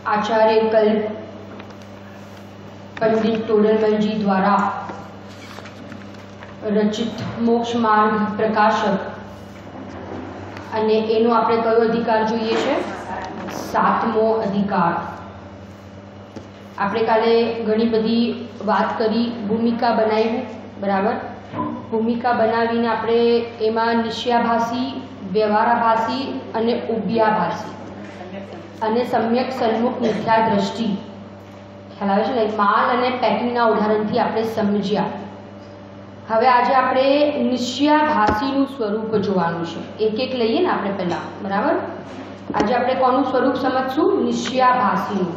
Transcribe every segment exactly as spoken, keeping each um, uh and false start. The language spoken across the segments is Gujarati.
आचार्य कल्प पंडित टोडरमल जी द्वारा रचित मोक्ष मार्ग प्रकाशक અને એનો આપણે કયો અધિકાર જોઈએ છે? સાતમો અધિકાર. આપણે કાલે ઘણી બધી વાત કરી, ભૂમિકા બનાવી, બરાબર. ભૂમિકા બનાવીને આપણે એમાં નિશ્યાભાસી, વ્યવહારાભાસી અને ઉભ્યાભાસી અને સમ્યક સન્મુખ મિથ્યા દ્રષ્ટિ ખ્યાલ આવે છે ને, માલ અને પેકિંગના ઉદાહરણથી આપણે સમજ્યા. હવે આજે આપણે નિશ્યાભાસીનું સ્વરૂપ જોવાનું છે. એક એક લઈએ ને આપણે પહેલા, બરાબર. આજે આપણે કોનું સ્વરૂપ સમજશું? નિશ્યાભાસીનું.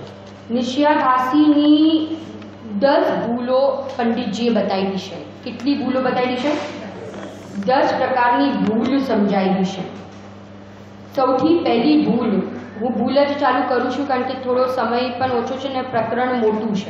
નિશ્યાભાસીની દસ ભૂલો પંડિતજીએ બતાવી છે. કેટલી ભૂલો બતાવી છે? દસ પ્રકારની ભૂલ સમજાવી છે. સૌથી પહેલી ભૂલ, હું ભૂલ જ ચાલુ કરું છું કારણ કે થોડો સમય પણ ઓછો છે ને પ્રકરણ મોટું છે.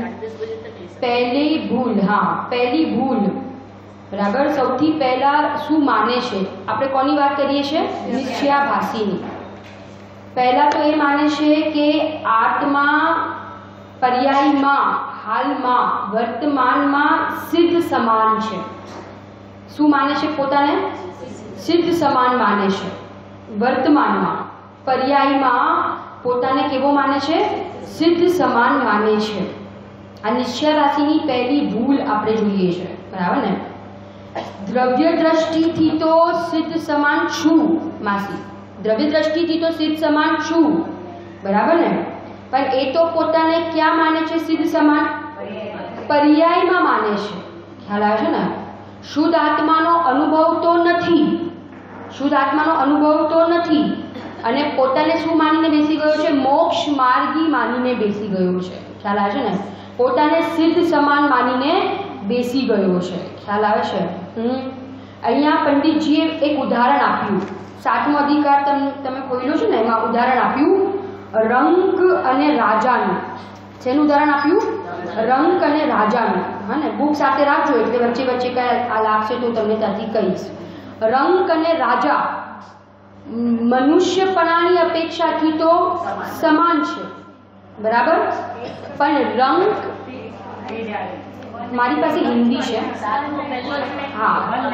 પહેલી ભૂલ, હા પહેલી ભૂલ, બરાબર. સૌથી પહેલા શું માને છે? આપણે કોની વાત કરીએ છીએ? નિશ્યાભાસીની. પહેલા તો એ માને છે કે આત્મા પર્યાયમાં, હાલમાં, વર્તમાનમાં સિદ્ધ સમાન છે. શું માને છે? પોતાને સિદ્ધ સમાન માને છે. વર્તમાનમાં, પર્યાયમાં પોતાને કેવો માને છે? સિદ્ધ સમાન માને છે. આ નિશ્યાભાસીની પહેલી ભૂલ આપણે જોઈએ છે, બરાબર ને. દ્રવ્ય દ્રષ્ટિથી તો સિદ્ધ સમાન છું માસી, દ્રવ્ય દ્રષ્ટિથી તો સિદ્ધ સમાન છું, બરાબર ને. પણ એ તો પોતાને ક્યાં માને છે સિદ્ધ સમાન? પર્યાયમાં માને છે. ખ્યાલ આવે છે ને. શુદ્ધ આત્માનો અનુભવ તો નથી, શુદ્ધ આત્માનો અનુભવ તો નથી અને પોતાને શું માનીને બેસી ગયો છે? મોક્ષ માર્ગી માનીને બેસી ગયો છે. ખ્યાલ આવે છે ને. પોતાને સિદ્ધ સમાન માનીને બેસી ગયો છે. ખ્યાલ આવે છે. હમ અહીંયા પંડિતજીએ એક ઉદાહરણ આપ્યું. સાતમો અધિકાર તમે તમે ખોલ્યો છો ને, એમાં ઉદાહરણ આપ્યું રંક અને રાજાનું. શેનું ઉદાહરણ આપ્યું? રંક અને રાજાનું. હા ને, બુક સાથે રાખજો એટલે વચ્ચે વચ્ચે કઈ આ લાગશે તો તમને ત્યાંથી કહીશ. રંક અને રાજા મનુષ્યપણાની અપેક્ષાથી તો સમાન છે, બરાબર. પણ રંક, મારી પાસે હિન્દી છે, હા,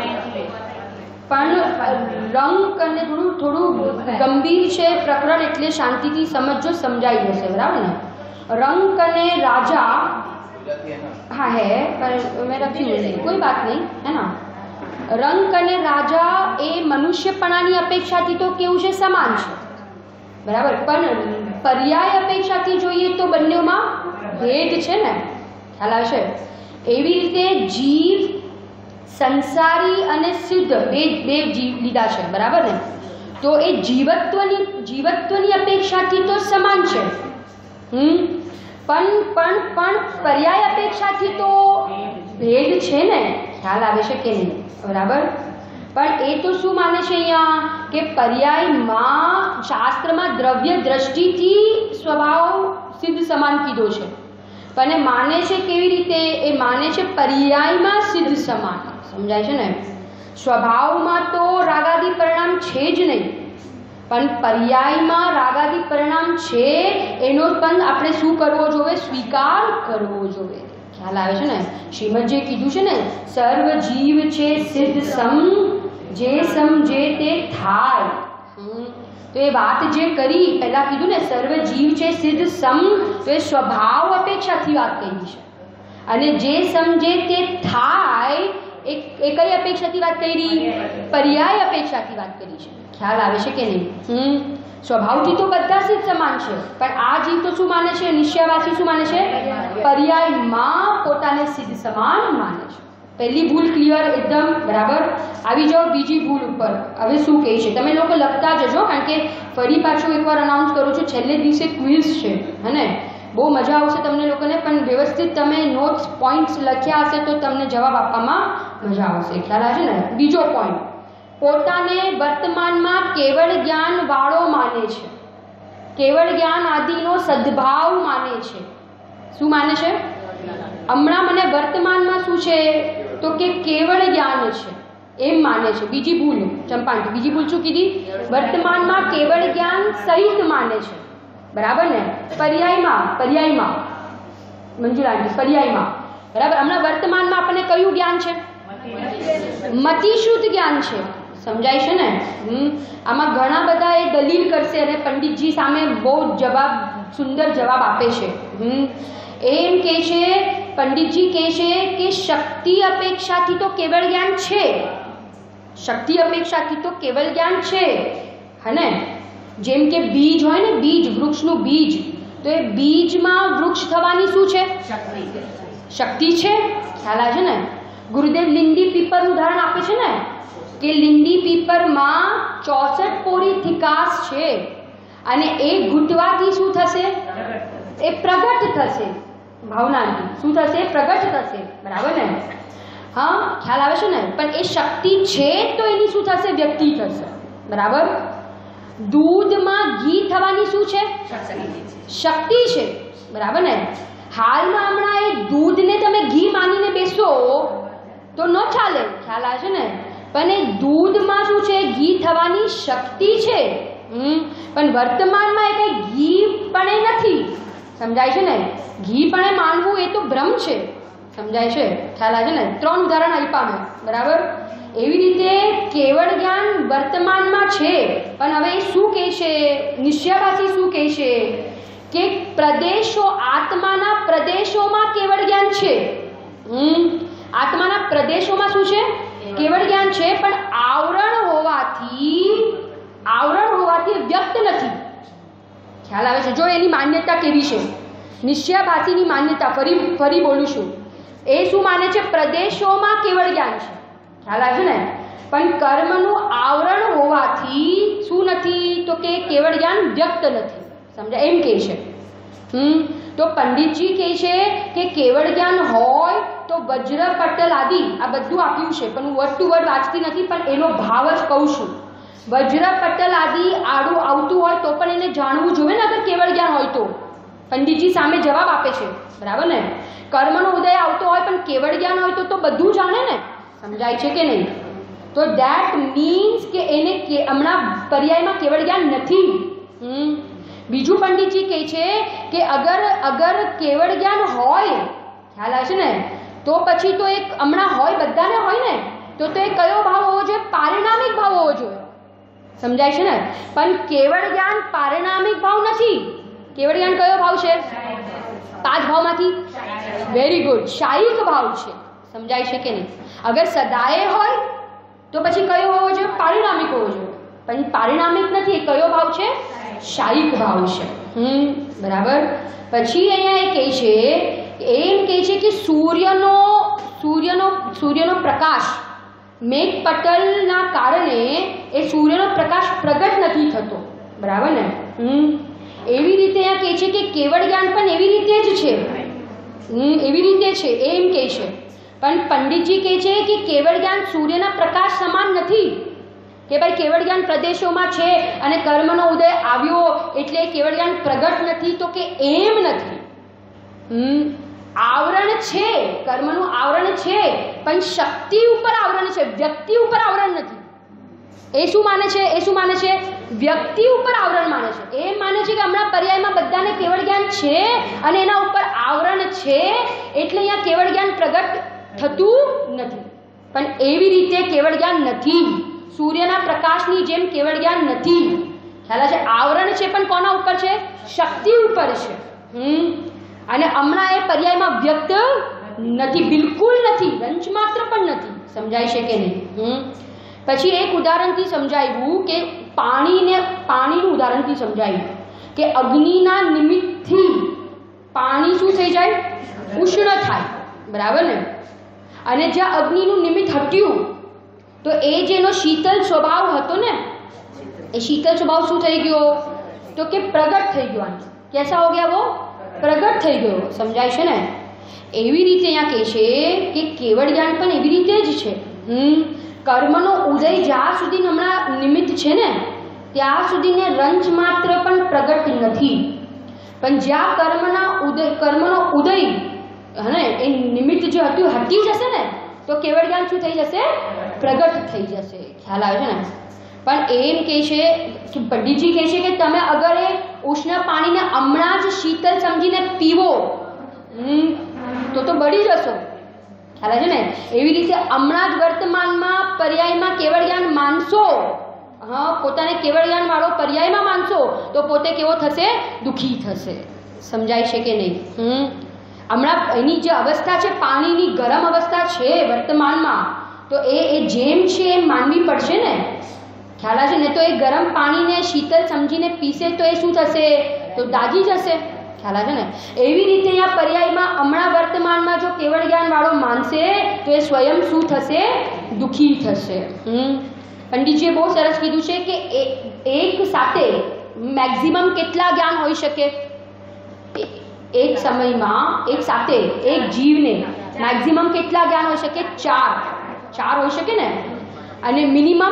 પણ રંક અને થોડું થોડું ગંભીર છે પ્રકરણ, એટલે શાંતિથી સમજો, સમજાઈ જશે, બરાબર ને. रंक અને राजा, हाँ है पर मैं रखी नहीं, कोई बात नहीं है ना. रंक અને राजा એ મનુષ્યપણાની અપેક્ષાથી તો કેવું છે? સમાન છે, બરાબર. પણ પર્યાય અપેક્ષાથી જોઈએ તો બંનેમાં ભેદ છે ને. ખ્યાલ આવશે. એવી રીતે જીવ, સંસારી અને સિદ્ધ બે બે જીવ લીધા છે, બરાબર ને. તો એ જીવત્વની જીવત્વની અપેક્ષાથી તો સમાન છે. હમ પણ પણ પણ પર્યાય અપેક્ષાથી તો ભેદ છે ને. ખ્યાલ આવે છે કે નહીં? બરાબર. પણ એ તો શું માને છે અહીંયા કે પર્યાયમાં, શાસ્ત્રમાં દ્રવ્ય દ્રષ્ટિથી સ્વભાવ સિદ્ધ સમાન કીધો છે, પણ એ માને છે કેવી રીતે? એ માને છે પર્યાયમાં સિદ્ધ સમાન. સમજાય છે ને. સ્વભાવમાં તો રાગાદી પરિણામ છે જ નહીં, પણ પર્યાયમાં રાગાદી પરિણામ છે, એનો પણ આપણે શું કરવો જોઈએ? સ્વીકાર કરવો જોઈએ. ખ્યાલ આવે છે ને. શ્રીમદજીએ કીધું છે ને, સર્વ જીવ છે સિદ્ધ સમ, જે સમજે તે થાય. તો એ વાત જે કરી પહેલા કીધું ને, સર્વ જીવ છે સિદ્ધ સમ, તો એ સ્વભાવ અપેક્ષાથી વાત કરી છે. અને જે સમજે તે થાય એ કઈ અપેક્ષાથી વાત કરી? પર્યાય અપેક્ષાથી વાત કરી છે. ખ્યાલ આવે છે કે નહીં? હમ સ્વભાવથી તો બધા સિદ્ધ સમાન છે, પણ આ જીવ તો શું માને છે? નિશ્યાવાસી શું માને છે? પર્યાયમાં પોતાને સિદ્ધ સમાન માને છે. પહેલી ભૂલ ક્લિયર એકદમ, બરાબર. આવી જાઓ બીજી ભૂલ ઉપર. હવે શું કહે છે? તમે લોકો લખતા જજો, કારણ કે ફરી પાછું એકવાર અનાઉન્સ કરું છું, છેલ્લે દિવસે ક્વિઝ છે, હે ને. બહુ મજા આવશે તમને લોકોને, પણ વ્યવસ્થિત તમે નોટ્સ પોઈન્ટ્સ લખ્યા હશે તો તમને જવાબ આપવામાં મજા આવશે. ખ્યાલ આવે છે ને. બીજો પોઈન્ટ, પોતાને વર્તમાનમાં કેવળ જ્ઞાન વાળો માને છે, કેવળ જ્ઞાન આદિનો સદભાવ માને છે. શું માને છે? હમણાં મને વર્તમાનમાં શું છે તો કે કેવળ જ્ઞાન છે એમ માને છે. બીજી ભૂલ ચંપાંકી, બીજી ભૂલ શું કીધી? વર્તમાનમાં કેવળ જ્ઞાન સહિત માને છે, બરાબર ને? પર્યાયમાં પર્યાયમાં મંજુલાજી પર્યાયમાં બરાબર. હમણાં વર્તમાનમાં આપણને કયું જ્ઞાન છે? મતિશુદ્ધ જ્ઞાન છે. સમજાય છે ને? હમ આમાં ઘણા બધા એ દલીલ કરશે અને પંડિતજી સામે બહુ જવાબ સુંદર જવાબ આપે છે. હમ એમ કે છે પંડિતજી કહે છે કે શક્તિ અપેક્ષાથી તો કેવળ જ્ઞાન છે. શક્તિ અપેક્ષાથી તો કેવળ જ્ઞાન છે હને. જેમ કે બીજ હોય ને, બીજ વૃક્ષનું બીજ, તો એ બીજમાં વૃક્ષ થવાની શું છે? શક્તિ શક્તિ છે. ખ્યાલ આવે છે ને? ગુરુદેવ લીંડી પીપર ઉદાહરણ આપે છે ને કે લીંડી પીપરમાં ચોસઠ પોરી થીકાસ છે અને એ ઘૂંટવાથી શું થશે? એ પ્રગટ થશે. ભાવનાથી શું થશે? પ્રગટ થશે. બરાબર ને? હા, ખ્યાલ આવે છે ને? પણ એ શક્તિ છે તો એની શું થશે? વ્યક્તિ થશે. બરાબર. દૂધમાં ઘી થવાની શું છે? શક્તિ છે. બરાબર ને? હાલમાં હમણાં એ દૂધને તમે ઘી માનીને બેસો તો ન ચાલે. ખ્યાલ આવે છે ને? પણ એ દૂધમાં શું છે? ઘી થવાની શક્તિ છે. હમ પણ વર્તમાનમાં એ કઈ ઘી પણ એ નથી. સમજાય છે ને? ઘી પણ એ માનવું એ તો ભ્રમ છે. સમજાય છે? ખ્યાલ આવે છે ને? ત્રણ ઉદાહરણ આપ્યા મેં. બરાબર. એવી રીતે કેવળ જ્ઞાન વર્તમાનમાં છે, પણ હવે એ શું કહે છે? નિશ્ચયવાસી શું કહે છે કે પ્રદેશો, આત્માના પ્રદેશોમાં કેવળ જ્ઞાન છે. હમ આત્માના પ્રદેશોમાં શું છે? કેવળ જ્ઞાન છે, પણ આવરણ હોવાથી આવરણ હોવાથી વ્યક્ત નથી. ખ્યાલ આવે છે? જો એની માન્યતા કેવી છે? નિશ્ચયવાસીની માન્યતા, ફરી ફરી બોલું છું, એ શું માને છે? પ્રદેશોમાં કેવળ જ્ઞાન છે. ખ્યાલ આવે છે ને? પણ કર્મનું આવરણ હોવાથી શું નથી? તો કે કેવળ જ્ઞાન વ્યક્ત નથી. સમજાય? એમ કહે છે. હમ તો પંડિતજી કહે છે કે કેવળ જ્ઞાન હોય તો વજ્ર પટલ આદિ આ બધું આપ્યું છે, પણ હું વર્ડ ટુ વર્ડ વાંચતી નથી, પણ એનો ભાવ જ કહું છું. વજ્ર પટલ આદિ આડું આવતું હોય તો પણ એને જાણવું જોઈએ ને, અગર કેવળ જ્ઞાન હોય તો. પંડિતજી સામે જવાબ આપે છે. બરાબર ને? કર્મનો ઉદય આવતો હોય પણ કેવળ જ્ઞાન હોય તો તો બધું જાણે ને. સમજાય છે કે નહીં? તો ધેટ મીન્સ કે એને હમણાં પર્યાયમાં કેવળ જ્ઞાન નથી. હમ બીજું પંડિતજી કહે છે કે અગર અગર કેવળ જ્ઞાન હોય, ખ્યાલ આવે છે ને, તો પછી તો એક હમણાં હોય, બધાને હોય ને, તો તો એ કયો ભાવ હોવો જોઈએ? પારિણામિક ભાવ હોવો જોઈએ. સમજાય છે ને? પણ કેવળ જ્ઞાન પારિણામિક ભાવ નથી. કેવળ જ્ઞાન કયો ભાવ છે? પાંચ ભાવમાંથી વેરી ગુડ, શાયિક ભાવ છે. સમજાય છે કે નહીં? અગર સદાય હોય તો પછી કયો હોવો જોઈએ? પારિણામિક હોવો જોઈએ. પણ પારિણામિક નથી. કયો ભાવ છે? શાયિક ભાવ છે. હમ બરાબર. પછી અહીંયા એ કહે છે, એમ કહે છે કે સૂર્યનો સૂર્યનો સૂર્યનો પ્રકાશ મેઘ પટલના કારણે એ સૂર્યનો પ્રકાશ પ્રગટ નથી થતો. બરાબર ને? હમ એવી રીતે અહીંયા કહે છે કે કેવળ જ્ઞાન પણ એવી રીતે જ છે. હમ એવી રીતે છે એમ કહે છે. પણ પંડિતજી કહે છે કે કેવળ જ્ઞાન સૂર્યના પ્રકાશ સમાન નથી. કે ભાઈ કેવળ જ્ઞાન પ્રદેશોમાં છે અને કર્મનો ઉદય આવ્યો એટલે કેવળ જ્ઞાન પ્રગટ નથી, તો કે એમ નથી. હમ આવરણ છે, કર્મનું આવરણ છે, પણ શક્તિ ઉપર આવરણ છે, વ્યક્તિ ઉપર આવરણ નથી. એ શું માને છે? એ શું માને છે? વ્યક્તિ ઉપર આવરણ માને છે. એ માને છે કે હમણાં પર્યાયમાં બધાને કેવળ જ્ઞાન છે અને એના ઉપર આવરણ છે, એટલે અહીંયા કેવળ જ્ઞાન પ્રગટ થતું નથી. પણ એવી રીતે કેવળ જ્ઞાન નથી. સૂર્યના પ્રકાશની જેમ કેવળ જ્ઞાન નથી. ખ્યાલ છે? આવરણ છે પણ કોના ઉપર છે? શક્તિ ઉપર છે. હમ અને હમણાં એ પર્યાયમાં વ્યક્ત નથી, બિલકુલ નથી, રંચ માત્ર પણ નથી. સમજાય છે કે નહીં? હમ પછી એક ઉદાહરણથી સમજાવ્યું કે પાણીને પાણીનું ઉદાહરણથી સમજાવ્યું કે અગ્નિના નિમિત્તથી પાણી શું થઈ જાય? ઉષ્ણ થાય. બરાબર ને? અને જ્યાં અગ્નિનું નિમિત્ત હટ્યું તો એ જેનો શીતલ સ્વભાવ હતો ને, એ શીતલ સ્વભાવ શું થઈ ગયો? તો કે પ્રગટ થઈ ગયો. કેસા હો ગયા? વો પ્રગટ થઈ ગયો. સમજાય છે ને? એવી રીતે અહીંયા કહે છે કે કેવળ જ્ઞાન પણ એવી રીતે જ છે. હમ કર્મનો ઉદય જ્યાં સુધી હમણાં નિમિત્ત છે ને ત્યાં સુધીને રંચ માત્ર પણ પ્રગટ નથી. પણ જ્યાં કર્મના ઉદય કર્મનો ઉદય હને એ નિમિત્ત જે હતું હટી જશે ને તો કેવળ જ્ઞાન શું થઈ જશે? પ્રગટ થઈ જશે. ખ્યાલ આવે છે ને? પણ એમ કહે છે કે પંડિતજી કહે છે કે તમે અગર એ ઉષ્ણ પાણીને હમણાં જ શીતળ સમજીને પીવો હમ તો તો બળી જશો, ખ્યાલ છે ને? એવી રીતે હમણાં જ વર્તમાનમાં પર્યાયમાં કેવળ જ્ઞાન માનશો, હા, પોતાને કેવળ જ્ઞાન વાળો પર્યાયમાં માનશો તો પોતે કેવો થશે? દુઃખી થશે. સમજાય છે કે નહીં? હમ હમણાં એની જે અવસ્થા છે પાણીની ગરમ અવસ્થા છે વર્તમાનમાં, તો એ એ જેમ છે એમ માનવી પડશે ને, ખ્યાલ છે ને? તો એ ગરમ પાણીને શીતળ સમજીને પીશે તો એ શું થશે? તો દાજી જશે, ખ્યાલ છે ને? એવી રીતે અહીંયા પર્યાયમાં હમણાં વર્તમાનમાં જો કેવળ જ્ઞાન વાળો માનશે તો એ સ્વયં શું થશે? દુઃખી થશે. હમ પંડિતજીએ બહુ સરસ કીધું છે કે એક સાથે મેક્સિમમ કેટલા જ્ઞાન હોઈ શકે? એક સમયમાં એક સાથે એક જીવને મેક્સિમમ કેટલા જ્ઞાન હોઈ શકે? ચાર ચાર હોઈ શકે ને? અને મિનિમમ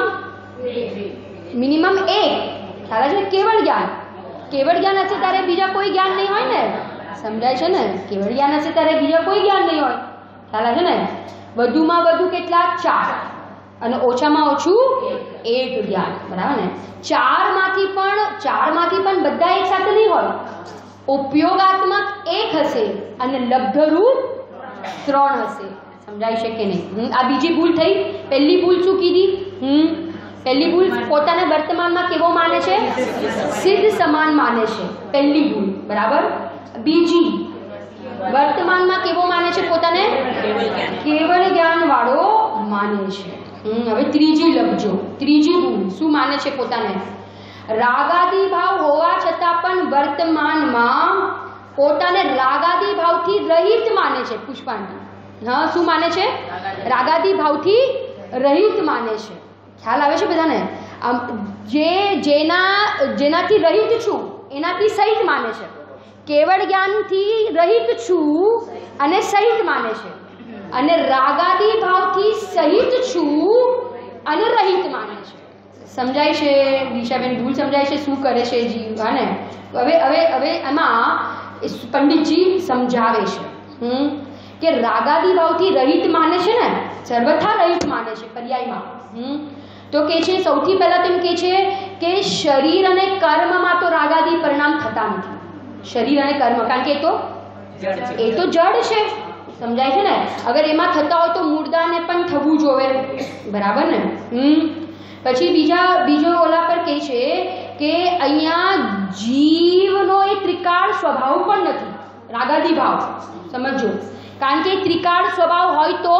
મિનિમમ એક, ખ્યાલ છે? કેવળ જ્ઞાન કેવળ જ્ઞાન હશે ત્યારે બીજા કોઈ જ્ઞાન નહીં હોય ને, સમજાય છે ને? કેવળ જ્ઞાન હશે ત્યારે બીજા કોઈ જ્ઞાન નહીં હોય, ખ્યાલ છે ને? વધુમાં વધુ કેટલા? ચાર, અને ઓછામાં ઓછું એક જ્ઞાન, બરાબર ને? ચારમાંથી પણ ચારમાંથી પણ બધા એક સાથે નહીં હોય, ઉપયોગાત્મક એક હશે અને લબ્ધરૂપ ત્રણ હશે. સમજાય છે કે નહીં? આ બીજી ભૂલ થઈ. પહેલી ભૂલ શું કીધી? હમ પહેલી ભૂલ પોતાને વર્તમાનમાં કેવો માને છે? સિદ્ધ સમાન માને છે, પહેલી ભૂલ, બરાબર. બીજી, વર્તમાનમાં કેવો માને છે? પોતાને કેવળ જ્ઞાન વાળો માને છે. હમ હવે ત્રીજી લખજો. ત્રીજી ભૂલ શું માને છે પોતાને? રાગાદી ભાવ હોવા છતાં પણ વર્તમાનમાં પોતાને રાગાદી ભાવથી રહિત માને છે. પુષ્પાંટી, હા, શું માને છે? રાગાદી ભાવથી રહિત માને છે. ખ્યાલ આવે છે બધાને? જે જેના જેનાથી રહિત છું એનાથી સહિત માને છે. કેવળ જ્ઞાનથી રહિત છું અને સહિત માને છે, અને રાગાદી ભાવથી સહિત છું અને રહિત માને છે. સમજાય છે દિશાબેન? ભૂલ સમજાય છે? શું કરે છે જીવ? હા ને? હવે હવે હવે એમાં પંડિતજી સમજાવે છે હમ કે રાગાદી ભાવથી રહિત માને છે ને, સર્વથા રહિત માને છે પર્યાયમાં. હમ તો કે છે સૌથી પહેલા તો એમ કે છે કે શરીર અને કર્મમાં તો રાગાદી પરિણામ થતા નથી. શરીર અને કર્મ, કારણ કે એ તો એ તો જડ છે, સમજાય છે ને? અગર એમાં થતા હોય તો મુર્દાને પણ થવું જોવે, બરાબર ને? હમ પછી બીજા બીજો ઓલા પર કહે છે કે અહીંયા જીવનો એ ત્રિકાળ સ્વભાવ પણ નથી, રાગાદી ભાવ. સમજો, કારણ કે ત્રિકાળ સ્વભાવ હોય તો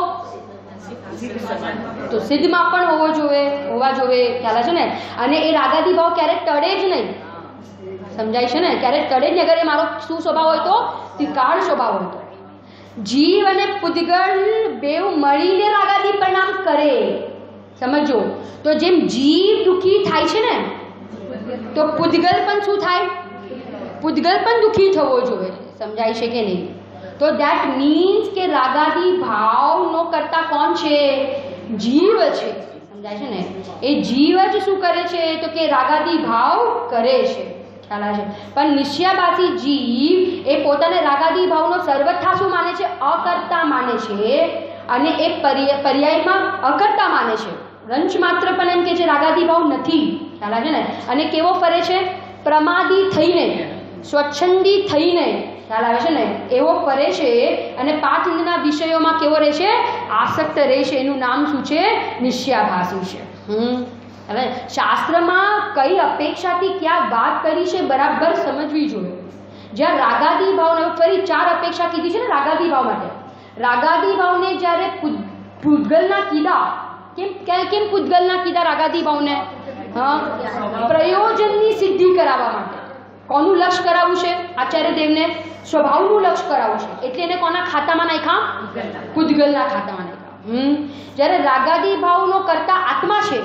તો સિદ્ધમાં પણ હોવો જોઈએ, હોવા જોઈએ, ખ્યાલ છે ને? અને એ રાગાદી ભાવ ક્યારેક ટળે જ નહીં, સમજાય છે ને? ક્યારેક ટળે જ નહીં. અગર એ મારો શું સ્વભાવ હોય તો? ત્રિકાળ સ્વભાવ હોય તો. જીવ અને પૂદગલ બેવ મળીને રાગાદી પરિણામ કરે. સમજો, તો જેમ જીવ દુઃખી થાય છે ને, તો પૂદગલ પણ શું થાય? પૂદગલ પણ દુઃખી થવો જોઈએ. સમજાય છે કે નહીં? તો દેટ મીન્સ કે રાગાદી ભાવનો કરતા કોણ છે? જીવ છે. સમજાય છે ને? એ જીવ જ શું કરે છે? તો કે રાગાદી ભાવ કરે છે, ખ્યાલ છે? પણ નિશ્ચયાભાસી જીવ એ પોતાને રાગાદી ભાવનો સર્વથા શું માને છે? અકર્તા માને છે, અને એ પર્યાયમાં અકર્તા માને છે. રંચ માત્ર પણ એમ કે છે રાગાદી ભાવ નથી, ખ્યાલ છે ને? અને કેવો ફરે છે? પ્રમાદી થઈને, સ્વચ્છંદી થઈને, ખ્યાલ આવે છે ને? એવો ફરે છે અને પાંચ ઇન્દ્રના વિષયોમાં કેવો રહે છે? આસક્ત રહે છે. એનું નામ શું છે? નિશ્ચયાભાસી છે. હમ હવે શાસ્ત્રમાં કઈ અપેક્ષાથી ક્યાં વાત કરી છે બરાબર સમજવી જોઈએ. જ્યાં રાગાદી ભાવને ફરી ચાર અપેક્ષા કીધી છે ને રાગાદી ભાવ માટે. રાગાદી ભાવને જ્યારે પૂદગલના કીધા, કેમ કેમ પૂદગલના કીધા રાગાદી ભાવને? હા, પ્રયોજનની સિદ્ધિ કરાવવા માટે. કોનું લક્ષ્ય કરાવવું છે? આચાર્ય દેવને સ્વભાવનું લક્ષ્ય કરાવવું છે, એટલે એને કોના ખાતામાં નાખ્યા? પૂદગલના ખાતામાં નાખ્યા. હમ જ્યારે રાગાદી ભાવનો કરતા આત્મા છે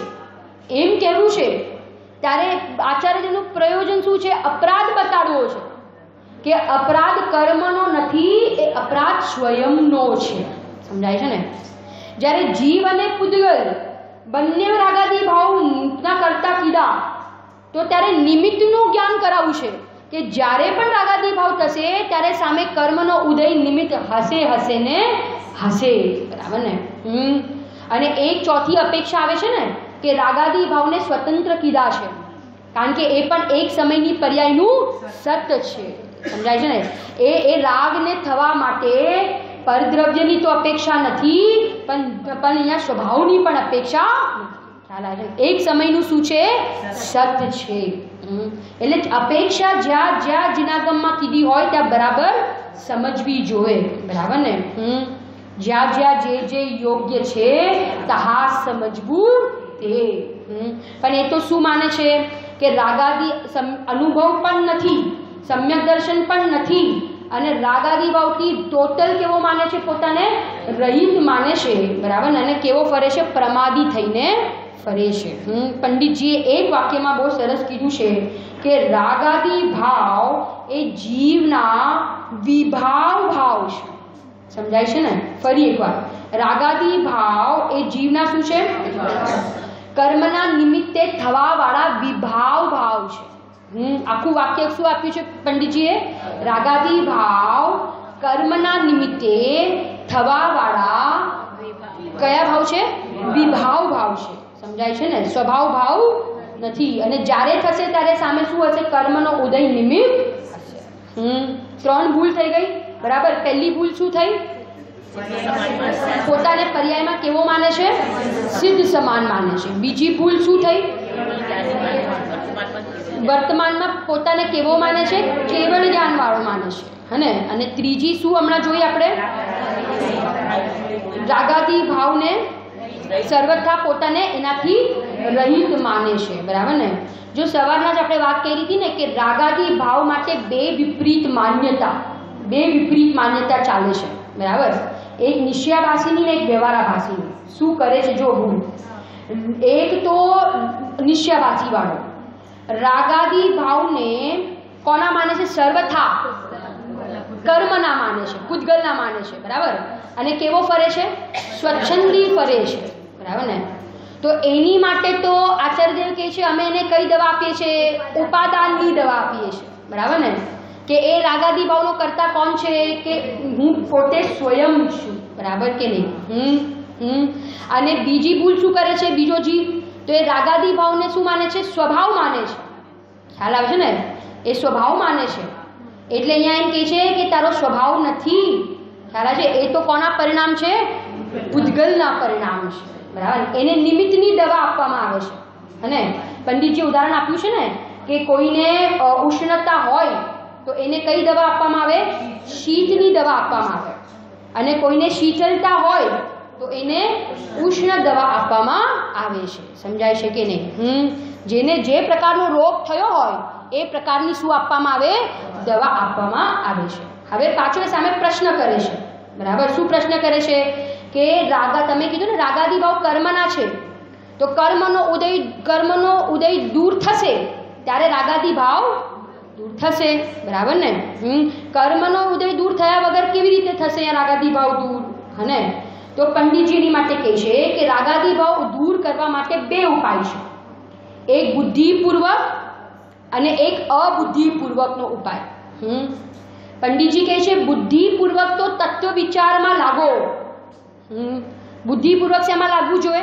એમ કહેવું છે, ત્યારે આચાર્યજીનું પ્રયોજન શું છે? અપરાધ બતાડવો છે કે અપરાધ કર્મનો નથી, એ અપરાધ સ્વયંનો છે. સમજાય છે ને? જ્યારે જીવ અને પૂદગલ બંને રાગાદી ભાવના કરતા કીધા, તો ત્યારે નિમિત્તનું જ્ઞાન કરાવવું છે કે જ્યારે પણ રાગાદી ભાવ થશે ત્યારે સામે કર્મનો ઉદય નિમિત્ત હશે હશે ને હશે, બરાબર ને? હમ અને એક ચોથી અપેક્ષા આવે છે ને કે રાગાદી ભાવને સ્વતંત્ર કીધા છે, કારણ કે એ પણ એક સમયની પર્યાયનું સત છે, સમજાય છે ને? એ એ રાગને થવા માટે પરદ્રવ્યની તો અપેક્ષા નથી, પણ પણ અહીંયા સ્વભાવની પણ અપેક્ષા ખ્યાલ આવે છે. એક સમયનું શું છે? સત છે. એટલે અપેક્ષા જ્યાં જ્યાં જીનાગમમાં કીધી હોય ત્યાં બરાબર સમજવી જોઈએ, બરાબર ને? હમ જ્યાં જ્યાં જે જે યોગ્ય છે તહા સમજવું તે. પણ એ તો શું માને છે કે રાગાદી અનુભવ પણ નથી, સમ્યક દર્શન પણ નથી, અને રાગાદી ભાવથી ટોટલ કેવો માને છે? પોતાને રહિત માને છે, બરાબર ને? અને કેવો ફરે છે? પ્રમાદી થઈને ફરે છે. હમ પંડિતજીએ એક વાક્યમાં બહુ સરસ કીધું છે કે રાગાદી ભાવ એ જીવના વિભાવ ભાવ છે. સમજાય છે ને? ફરી એકવાર, રાગાદી ભાવ એ જીવના શું છે? કર્મના નિમિત્તે થવા વાળા વિભાવ ભાવ છે. હમ આખું વાક્ય શું આપ્યું છે પંડિતજીએ? રાગાદી ભાવ કર્મના નિમિત્તે થવા વાળા કયા ભાવ છે? વિભાવ ભાવ છે. સમજાય છે ને? સ્વભાવ ભાવ નથી. અને જ્યારે થશે ત્યારે સામે શું હશે? કર્મનો ઉદય નિમિત્ત હશે. હમ ત્રણ ભૂલ થઈ ગઈ, બરાબર? પહેલી ભૂલ શું થઈ? પોતાને પર્યાયમાં કેવો માને છે? સિદ્ધ સમાન માને છે. બીજી ભૂલ શું થઈ? વર્તમાનમાં પોતાને કેવો માને છે? કેવળ જ્ઞાન વાળો માને છે, હને? અને ત્રીજી શું હમણાં જોઈ આપણે? રાગાદી ભાવને સર્વથા પોતાને એનાથી રહિત માને છે, બરાબર ને? જો સવારના જ આપણે વાત કરી હતી ને કે રાગાદી ભાવ માટે બે વિપરીત માન્યતા બે વિપરીત માન્યતા ચાલે છે, બરાબર? એક નિશ્ચયાભાસીની ને એક વ્યવહારાભાસીની. શું કરે છે જો ભૂલ? એક તો નિશ્ચયાભાસી વાળો રાગાદી ભાવને કોના માને છે? સર્વથા કર્મના માને છે, પૂતગલના માને છે, બરાબર? અને કેવો ફરે છે? સ્વચ્છંદી ફરે છે, બરાબર ને? તો એની માટે તો આચાર્યદેવ કહે છે અમે એને કઈ દવા આપીએ છીએ? ઉપાદાનની દવા આપીએ છીએ, બરાબર ને? કે એ રાગાદી ભાવનો કરતા કોણ છે? કે હું પોતે સ્વયં છું, બરાબર કે નહીં? હમ હમ અને બીજી ભૂલ શું કરે છે બીજો જીવ? તો એ રાગાદી ભાવને શું માને છે? સ્વભાવ માને છે. ખ્યાલ આવે છે ને? એ સ્વભાવ માને છે. એટલે અહીંયા એમ કહે છે કે તારો સ્વભાવ નથી. ખ્યાલ આવે છે? એ તો કોના પરિણામ છે? પૂતગલના પરિણામ છે, બરાબર? એને નિમિત્તની દવા આપવામાં આવે છે. અને પંડિતજી ઉદાહરણ આપ્યું છે ને કે કોઈને ઉષ્ણતા હોય તો એને કઈ દવા આપવામાં આવે? શીતની દવા આપવામાં આવે. અને કોઈને શીતળતા હોય તો એને ઉષ્ણ દવા આપવામાં આવે છે. સમજાય છે કે નહીં? હમ જેને જે પ્રકારનો રોગ થયો હોય એ પ્રકારની શું આપવામાં આવે? દવા આપવામાં આવે છે. હવે પાછો સામે પ્રશ્ન કરે છે, બરાબર? શું પ્રશ્ન કરે છે? કે રાગા તમે કીધું ને રાગાદી ભાવ કર્મના છે, તો કર્મનો ઉદય કર્મનો ઉદય દૂર થશે ત્યારે રાગાદી ભાવ દૂર થશે, બરાબર ને? હમ કર્મનો ઉદય દૂર થયા વગર કેવી રીતે થશે આ રાગાદી ભાવ દૂર? હને? તો પંડિતજીની માટે કહે છે કે રાગાદી ભાવ દૂર કરવા માટે બે ઉપાય છે. એક બુદ્ધિપૂર્વક અને એક અબુદ્ધિપૂર્વકનો ઉપાય. હમ પંડિતજી કહે છે બુદ્ધિપૂર્વક તો તત્વ વિચારમાં લાગો. હમ બુદ્ધિપૂર્વક શેમાં લાગવું જોઈએ?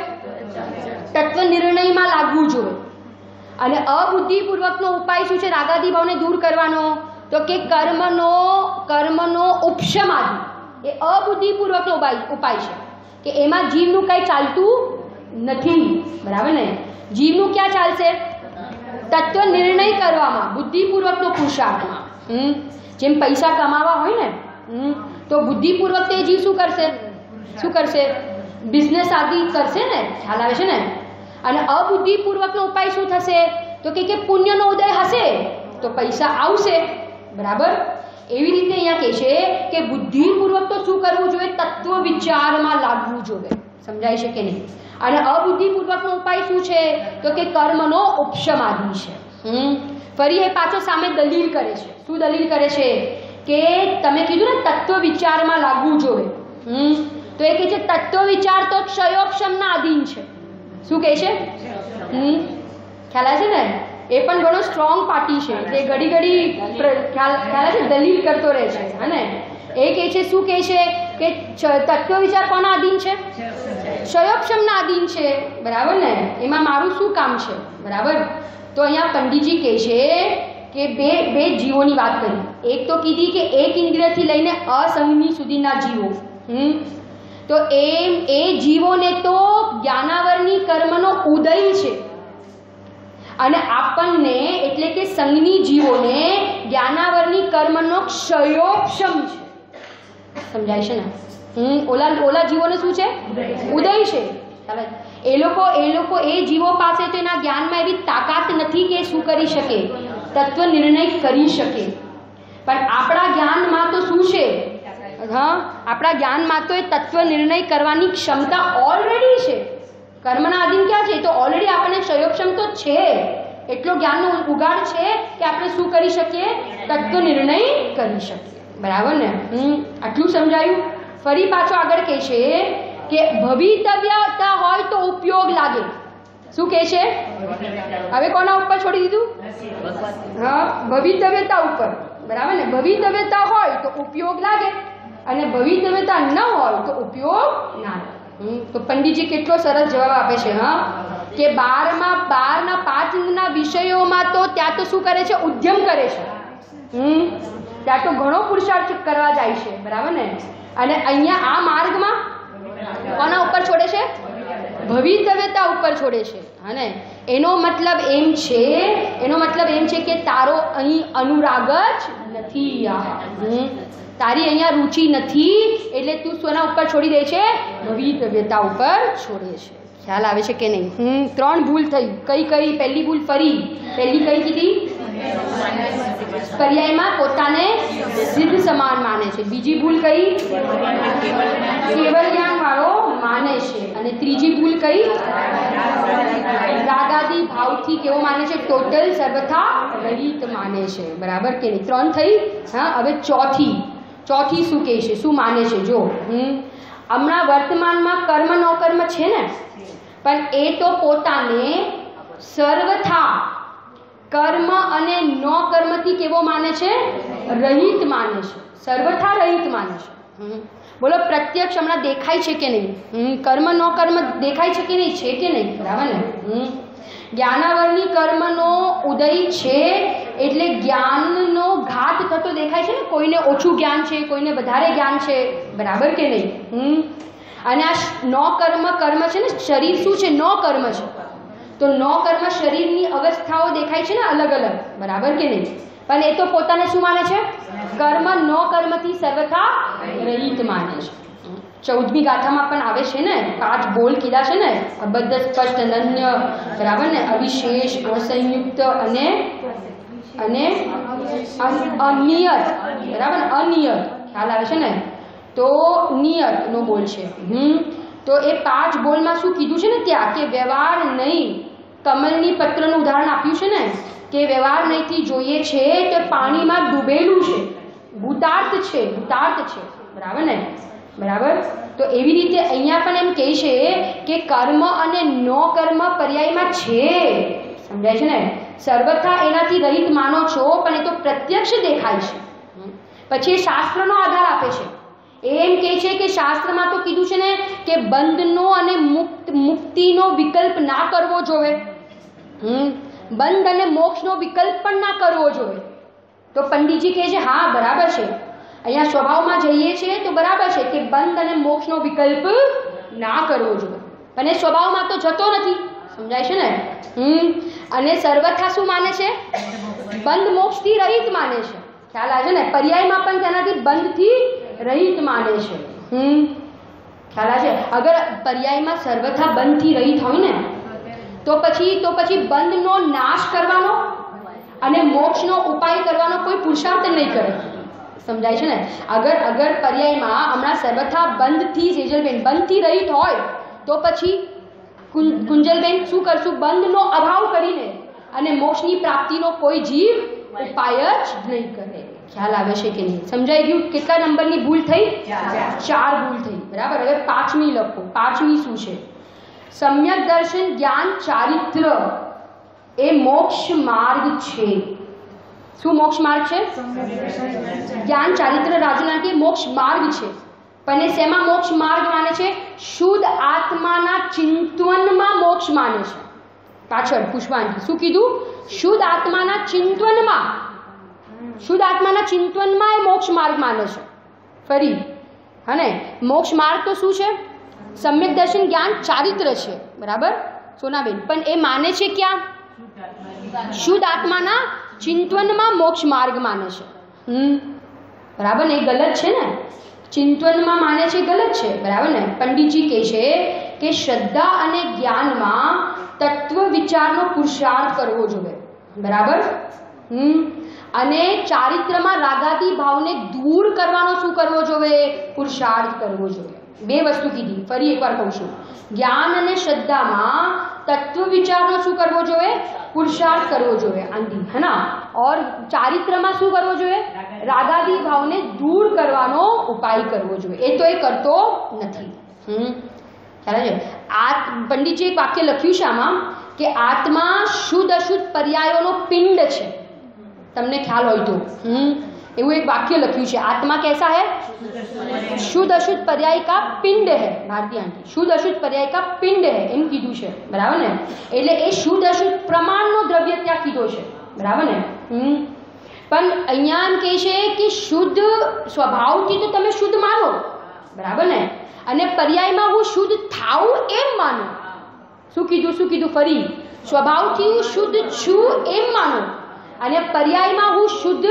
તત્વ નિર્ણયમાં લાગવું જોઈએ. અને અબુદ્ધિપૂર્વકનો ઉપાય શું છે રાગાદી ભાવને દૂર કરવાનો? તો કે કર્મનો કર્મનો ઉપશમાદિ એ અબુદ્ધિપૂર્વકનો ઉપાય ઉપાય છે કે એમાં જીવનું કંઈ ચાલતું નથી, બરાબર ને? જીવનું ક્યાં ચાલશે? તત્વ નિર્ણય કરવામાં, બુદ્ધિપૂર્વકનો પુરુષાર્થમાં. હમ જેમ પૈસા કમાવા હોય ને, હમ તો બુદ્ધિપૂર્વક તે જીવ શું કરશે? શું કરશે? બિઝનેસ આદિ કરશે ને? ખ્યાલ આવે છે ને? અને અબુદ્ધિપૂર્વકનો ઉપાય શું થશે? તો કે પુણ્યનો ઉદય હશે તો પૈસા આવશે, બરાબર? એવી રીતે અહીંયા કહે છે કે બુદ્ધિપૂર્વક તો શું કરવું જોઈએ? તત્વ વિચારમાં લાગવું જોઈએ. સમજાય છે કે નહીં? અને અબુદ્ધિપૂર્વકનો ઉપાય શું છે? તો કે કર્મનો ઉપશમાદિ છે. હમ ફરી એ પાછો સામે દલીલ કરે છે. શું દલીલ કરે છે? કે તમે કીધું ને તત્વ વિચારમાં લાગવું જોઈએ. હમ તો એ કહે છે તત્વ વિચાર તો ક્ષયોક્ષમના આધીન છે. શું કહે છે? હમ ખ્યાલ આવે છે ને? એ પણ ઘણો સ્ટ્રોંગ પાર્ટી છે. એટલે ઘડી ઘડી ખ્યાલ ખ્યાલ છે દલીલ કરતો રહે છે. અને એ કહે છે શું કહે છે કે તત્વ વિચાર કોના આધીન છે? ક્ષયોક્ષમના આધીન છે, બરાબર ને? એમાં મારું શું કામ છે? બરાબર? તો અહીંયા પંડિતજી કહે છે કે બે બે જીવોની વાત કરી. એક તો કીધી કે એક ઇન્દ્રિયથી લઈને અસંગની સુધીના જીવો. હમ તો એમ એ જીવોને તો જ્ઞાનાવરની કર્મનો ઉદય છે, અને આપણને એટલે કે સંગની જીવોને જ્ઞાનાવરની કર્મનો ક્ષયોક્ષમ છે. સમજાય છે ને? હમ ઓલા ઓલા જીવોને શું છે? ઉદય છે. ચાલે એ લોકો એ લોકો એ જીવો પાસે તો એના જ્ઞાનમાં એવી તાકાત નથી કે શું કરી શકે, તત્વ નિર્ણય કરી શકે. પણ આપણા જ્ઞાનમાં તો શું છે? હા, આપણા જ્ઞાનમાં તો એ તત્વ નિર્ણય કરવાની ક્ષમતા ઓલરેડી છે. કર્મના આધીન ક્યાં છે? તો ઓલરેડી આપણને ક્ષયોક્ષમ તો છે. એટલો જ્ઞાનનો ઉગાડ છે કે આપણે શું કરી શકીએ? તત્વ નિર્ણય કરી શકીએ. બરાબર ને? હમ આટલું સમજાયું. ફરી પાછો આગળ કહે છે કે ભવિતવ્યતા હોય તો ઉપયોગ લાગે. શું કહે છે? હવે કોના ઉપર છોડી દીધું? હા, ભવિતવ્યતા ઉપર. બરાબર ને? ભવિતવ્યતા હોય તો ઉપયોગ લાગે, અને ભવિતવ્યતા ન હોય તો ઉપયોગ ના લાગે. તો પંડિતજી કેટલો સરસ જવાબ આપે છે. હા, કે બારમાં બારના પાંચના વિષયોમાં તો ત્યાં તો શું કરે છે? ઉદ્યમ કરે છે. હમ ત્યાં તો ઘણો પુરુષાર્થ કરવા જાય છે. બરાબર ને? અને અહીંયા આ માર્ગમાં કોના ઉપર છોડે છે? ભવિતવ્યતા ઉપર છોડે છે. હા ને? એનો મતલબ એમ છે એનો મતલબ એમ છે કે તારો અહીં અનુરાગ જ નથી, તારી અહીંયા રુચિ નથી, એટલે તું સોના ઉપર છોડી દે છે? ભવિતવ્યતા ઉપર છોડે છે. ખ્યાલ આવે છે કે નહીં? હમ ત્રણ ભૂલ થઈ. કઈ કઈ? પહેલી ભૂલ ફરી પહેલી કઈ કીધી? પર્યાયમાં પોતાને સિદ્ધ સમાન માને છે. બીજી ભૂલ કઈ? કેવળ જ્ઞાન વાળો માને છે. અને ત્રીજી ભૂલ કઈ? રાગાદી ભાવથી કેવો માને છે? ટોટલ સર્વથા રહિત માને છે. બરાબર કે નહીં? ત્રણ થઈ. હા, હવે ચોથી ચોથી શું કહે છે? શું માને છે? જો હમ હમણાં વર્તમાનમાં કર્મ નો કર્મ છે ને, પણ એ તો પોતાને સર્વથા કર્મ અને નો કર્મથી કેવો માને છે? રહિત માને છે. સર્વથા રહિત માને છે. બોલો, પ્રત્યક્ષ હમણાં દેખાય છે કે નહીં? હમ કર્મ નો કર્મ દેખાય છે કે નહીં? છે કે નહીં? બરાબર ને? હમ જ્ઞાનાવરની કર્મનો ઉદય છે એટલે જ્ઞાનનો ઘાત થતો દેખાય છે ને. કોઈને ઓછું જ્ઞાન છે, કોઈને વધારે જ્ઞાન છે. બરાબર કે નહીં? હમ અને આ નો કર્મ કર્મ છે ને, શરીર શું છે? નો કર્મ છે. તો નો કર્મ શરીરની અવસ્થાઓ દેખાય છે ને અલગ અલગ. બરાબર કે નહીં? પણ એ તો પોતાને શું માને છે? કર્મ નો કર્મથી સર્વથા રહિત માને છે. ચૌદમી ગાથામાં પણ આવે છે ને, પાંચ બોલ કીધા છે ને, અબદ્ધ, સ્પષ્ટ, અનન્ય. બરાબર ને? અવિશેષ, અસંયુક્ત અને અને અનિયત. બરાબર? અનિયત. ખ્યાલ આવે છે ને? તો નિયત નો બોલ છે. હમ તો એ પાંચ બોલમાં શું કીધું છે ને ત્યાં? કે વ્યવહાર નહીં. કમલની પત્રનું ઉદાહરણ આપ્યું છે ને, કે વ્યવહાર નહીંથી જોઈએ છે તો પાણીમાં ડૂબેલું છે, ભૂતાર્થ છે, ભૂતાર્થ છે. બરાબર ને? બરાબર. તો એવી રીતે અહીંયા પણ એમ કહે છે કે કર્મ અને નો કર્મ પર્યાયમાં છે. સમજાય છે ને? સર્વથા એનાથી રહિત માનો છો, પણ એ તો પ્રત્યક્ષ દેખાય છે. પછી એ શાસ્ત્રનો આધાર આપે છે. એમ કહે છે કે શાસ્ત્રમાં તો કીધું છે ને કે બંધનો અને મુક્ત મુક્તિનો વિકલ્પ ના કરવો જોઈએ. હમ બંધ અને મોક્ષનો વિકલ્પ પણ ના કરવો જોઈએ. તો પંડિતજી કહે છે હા બરાબર છે, અહીંયા સ્વભાવમાં જઈએ છીએ તો બરાબર છે કે બંધ અને મોક્ષનો વિકલ્પ ના કરવો જોઈએ, અને સ્વભાવમાં તો જતો નથી. સમજાય છે ને? હમ અને સર્વથા શું માને છે? બંધ મોક્ષથી રહિત માને છે. ખ્યાલ આવે છે ને? પર્યાયમાં પણ તેનાથી બંધથી રહિત માને છે. હમ ખ્યાલ આવે છે? અગર પર્યાયમાં સર્વથા બંધથી રહિત હોય ને તો પછી તો પછી બંધનો નાશ કરવાનો અને મોક્ષનો ઉપાય કરવાનો કોઈ પુરુષાર્થ નહીં કરે. સમજાય છે ને? અગર અગર પર્યાયમાં હમણાં સર્વથા બંધથી સેજલબેન બંધથી રહિત હોય તો પછી કુંજલબેન શું કરશું? બંધનો અભાવ કરીને અને મોક્ષની પ્રાપ્તિનો કોઈ જીવ ઉપાય જ નહીં કરે. ખ્યાલ આવે છે કે નહીં? સમજાઈ ગયું? કેટલા નંબરની ભૂલ થઈ? ચાર ભૂલ થઈ. બરાબર. હવે પાંચમી લખો. પાંચમી શું છે? સમ્યક દર્શન જ્ઞાન ચારિત્ર એ મોક્ષ માર્ગ છે. શું મોક્ષ માર્ગ છે? જ્ઞાન ચારિત્ર રાજનાટ્ય મોક્ષ માર્ગ છે. પણ એ શેમાં મોક્ષ માર્ગ માને છે? શુદ્ધ આત્માના ચિંતનમાં મોક્ષ માને છે. પાછળ પુષ્પાંજલિ શું કીધું? શુદ્ધ આત્માના ચિંતનમાં, શુદ્ધ આત્માના ચિંતનમાં એ મોક્ષ માર્ગ માને છે. ફરી હને મોક્ષ માર્ગ તો શું છે? સમ્યક દર્શન જ્ઞાન ચારિત્ર છે, બરાબર સોનાબેન? પણ એ માને છે ક્યાં? શુદ્ધ આત્માના ચિંતનમાં મોક્ષ માર્ગ માને છે. હમ બરાબર ને? એ ગલત છે ને? ચિંતનમાં માને છે ગલત છે, બરાબર ને? પંડિતજી કહે છે કે શ્રદ્ધા અને જ્ઞાનમાં તત્વ વિચારનો પુરુષાર્થ કરવો જોઈએ, બરાબર? હમ અને ચારિત્રમાં રાગાદી ભાવને દૂર કરવાનો શું કરવો જોઈએ? પુરુષાર્થ કરવો જોઈએ. બે વસ્તુ કીધી, ફરી એકવાર કહું છું. જ્ઞાન અને શ્રદ્ધામાં તત્વ વિચારનો શું કરવો જોઈએ? પુરુષાર્થ કરવો જોઈએ આંધી, है ना? और ચારિત્રમાં શું કરવો જોઈએ? રાગાદી ભાવને દૂર કરવાનો ઉપાય કરવો જોઈએ. એ તો એ કરતો નથી. હમ ખ્યાલ છે? આ પંડિતજી એક વાક્ય લખ્યું છે આમાં કે આત્મા શુદ્ધ અશુદ્ધ પર્યાયોનો પિંડ છે. તમને ખ્યાલ હોય તો હમ એવું એક વાક્ય લખ્યું છે, આત્મા कैसा है? शुद्ध अशुद्ध पर्याय का पिंड है. भारतीय आंटी शुद्ध अशुद्ध पर्याय का पिंड है એમ કીધું છે, બરાબર ને? એટલે એ શુદ્ધ અશુદ્ધ પ્રમાણનો દ્રવ્ય ત્યાં કીધો છે, બરાબર ને? હમ પણ અહીંયા એમ કહે છે કે શુદ્ધ સ્વભાવથી તો તમે શુદ્ધ માનો, બરાબર ને? અને પર્યાયમાં હું શુદ્ધ થાઉં એમ માનો. શું કીધું? શું કીધું? ફરી સ્વભાવથી હું શુદ્ધ છું એમ માનો અને પર્યાયમાં હું શુદ્ધ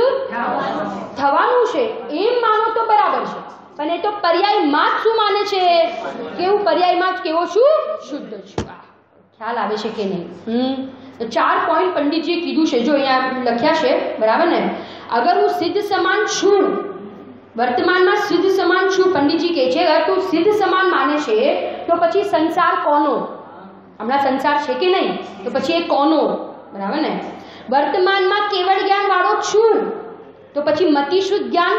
થવાનું છે એમ માનો તો બરાબર છે. પણ એ તો પર્યાયમાં જ શું માને છે કે હું પર્યાયમાં જ કેવો છું? શુદ્ધ છું. ખ્યાલ આવે છે કે નહીં? હમ ચાર પોઈન્ટ પંડિતજીએ કીધું છે, જો અહીંયા લખ્યા છે, બરાબર ને? અગર હું સિદ્ધ સમાન છું, વર્તમાનમાં સિદ્ધ સમાન છું, પંડિતજી કહે છે અગર તું સિદ્ધ સમાન માને છે તો પછી સંસાર કોનો? હમણાં સંસાર છે કે નહીં? તો પછી એ કોનો? બરાબર ને? वर्तमान में केवल ज्ञान वालों छू तो પછી मति शुद्ध ज्ञान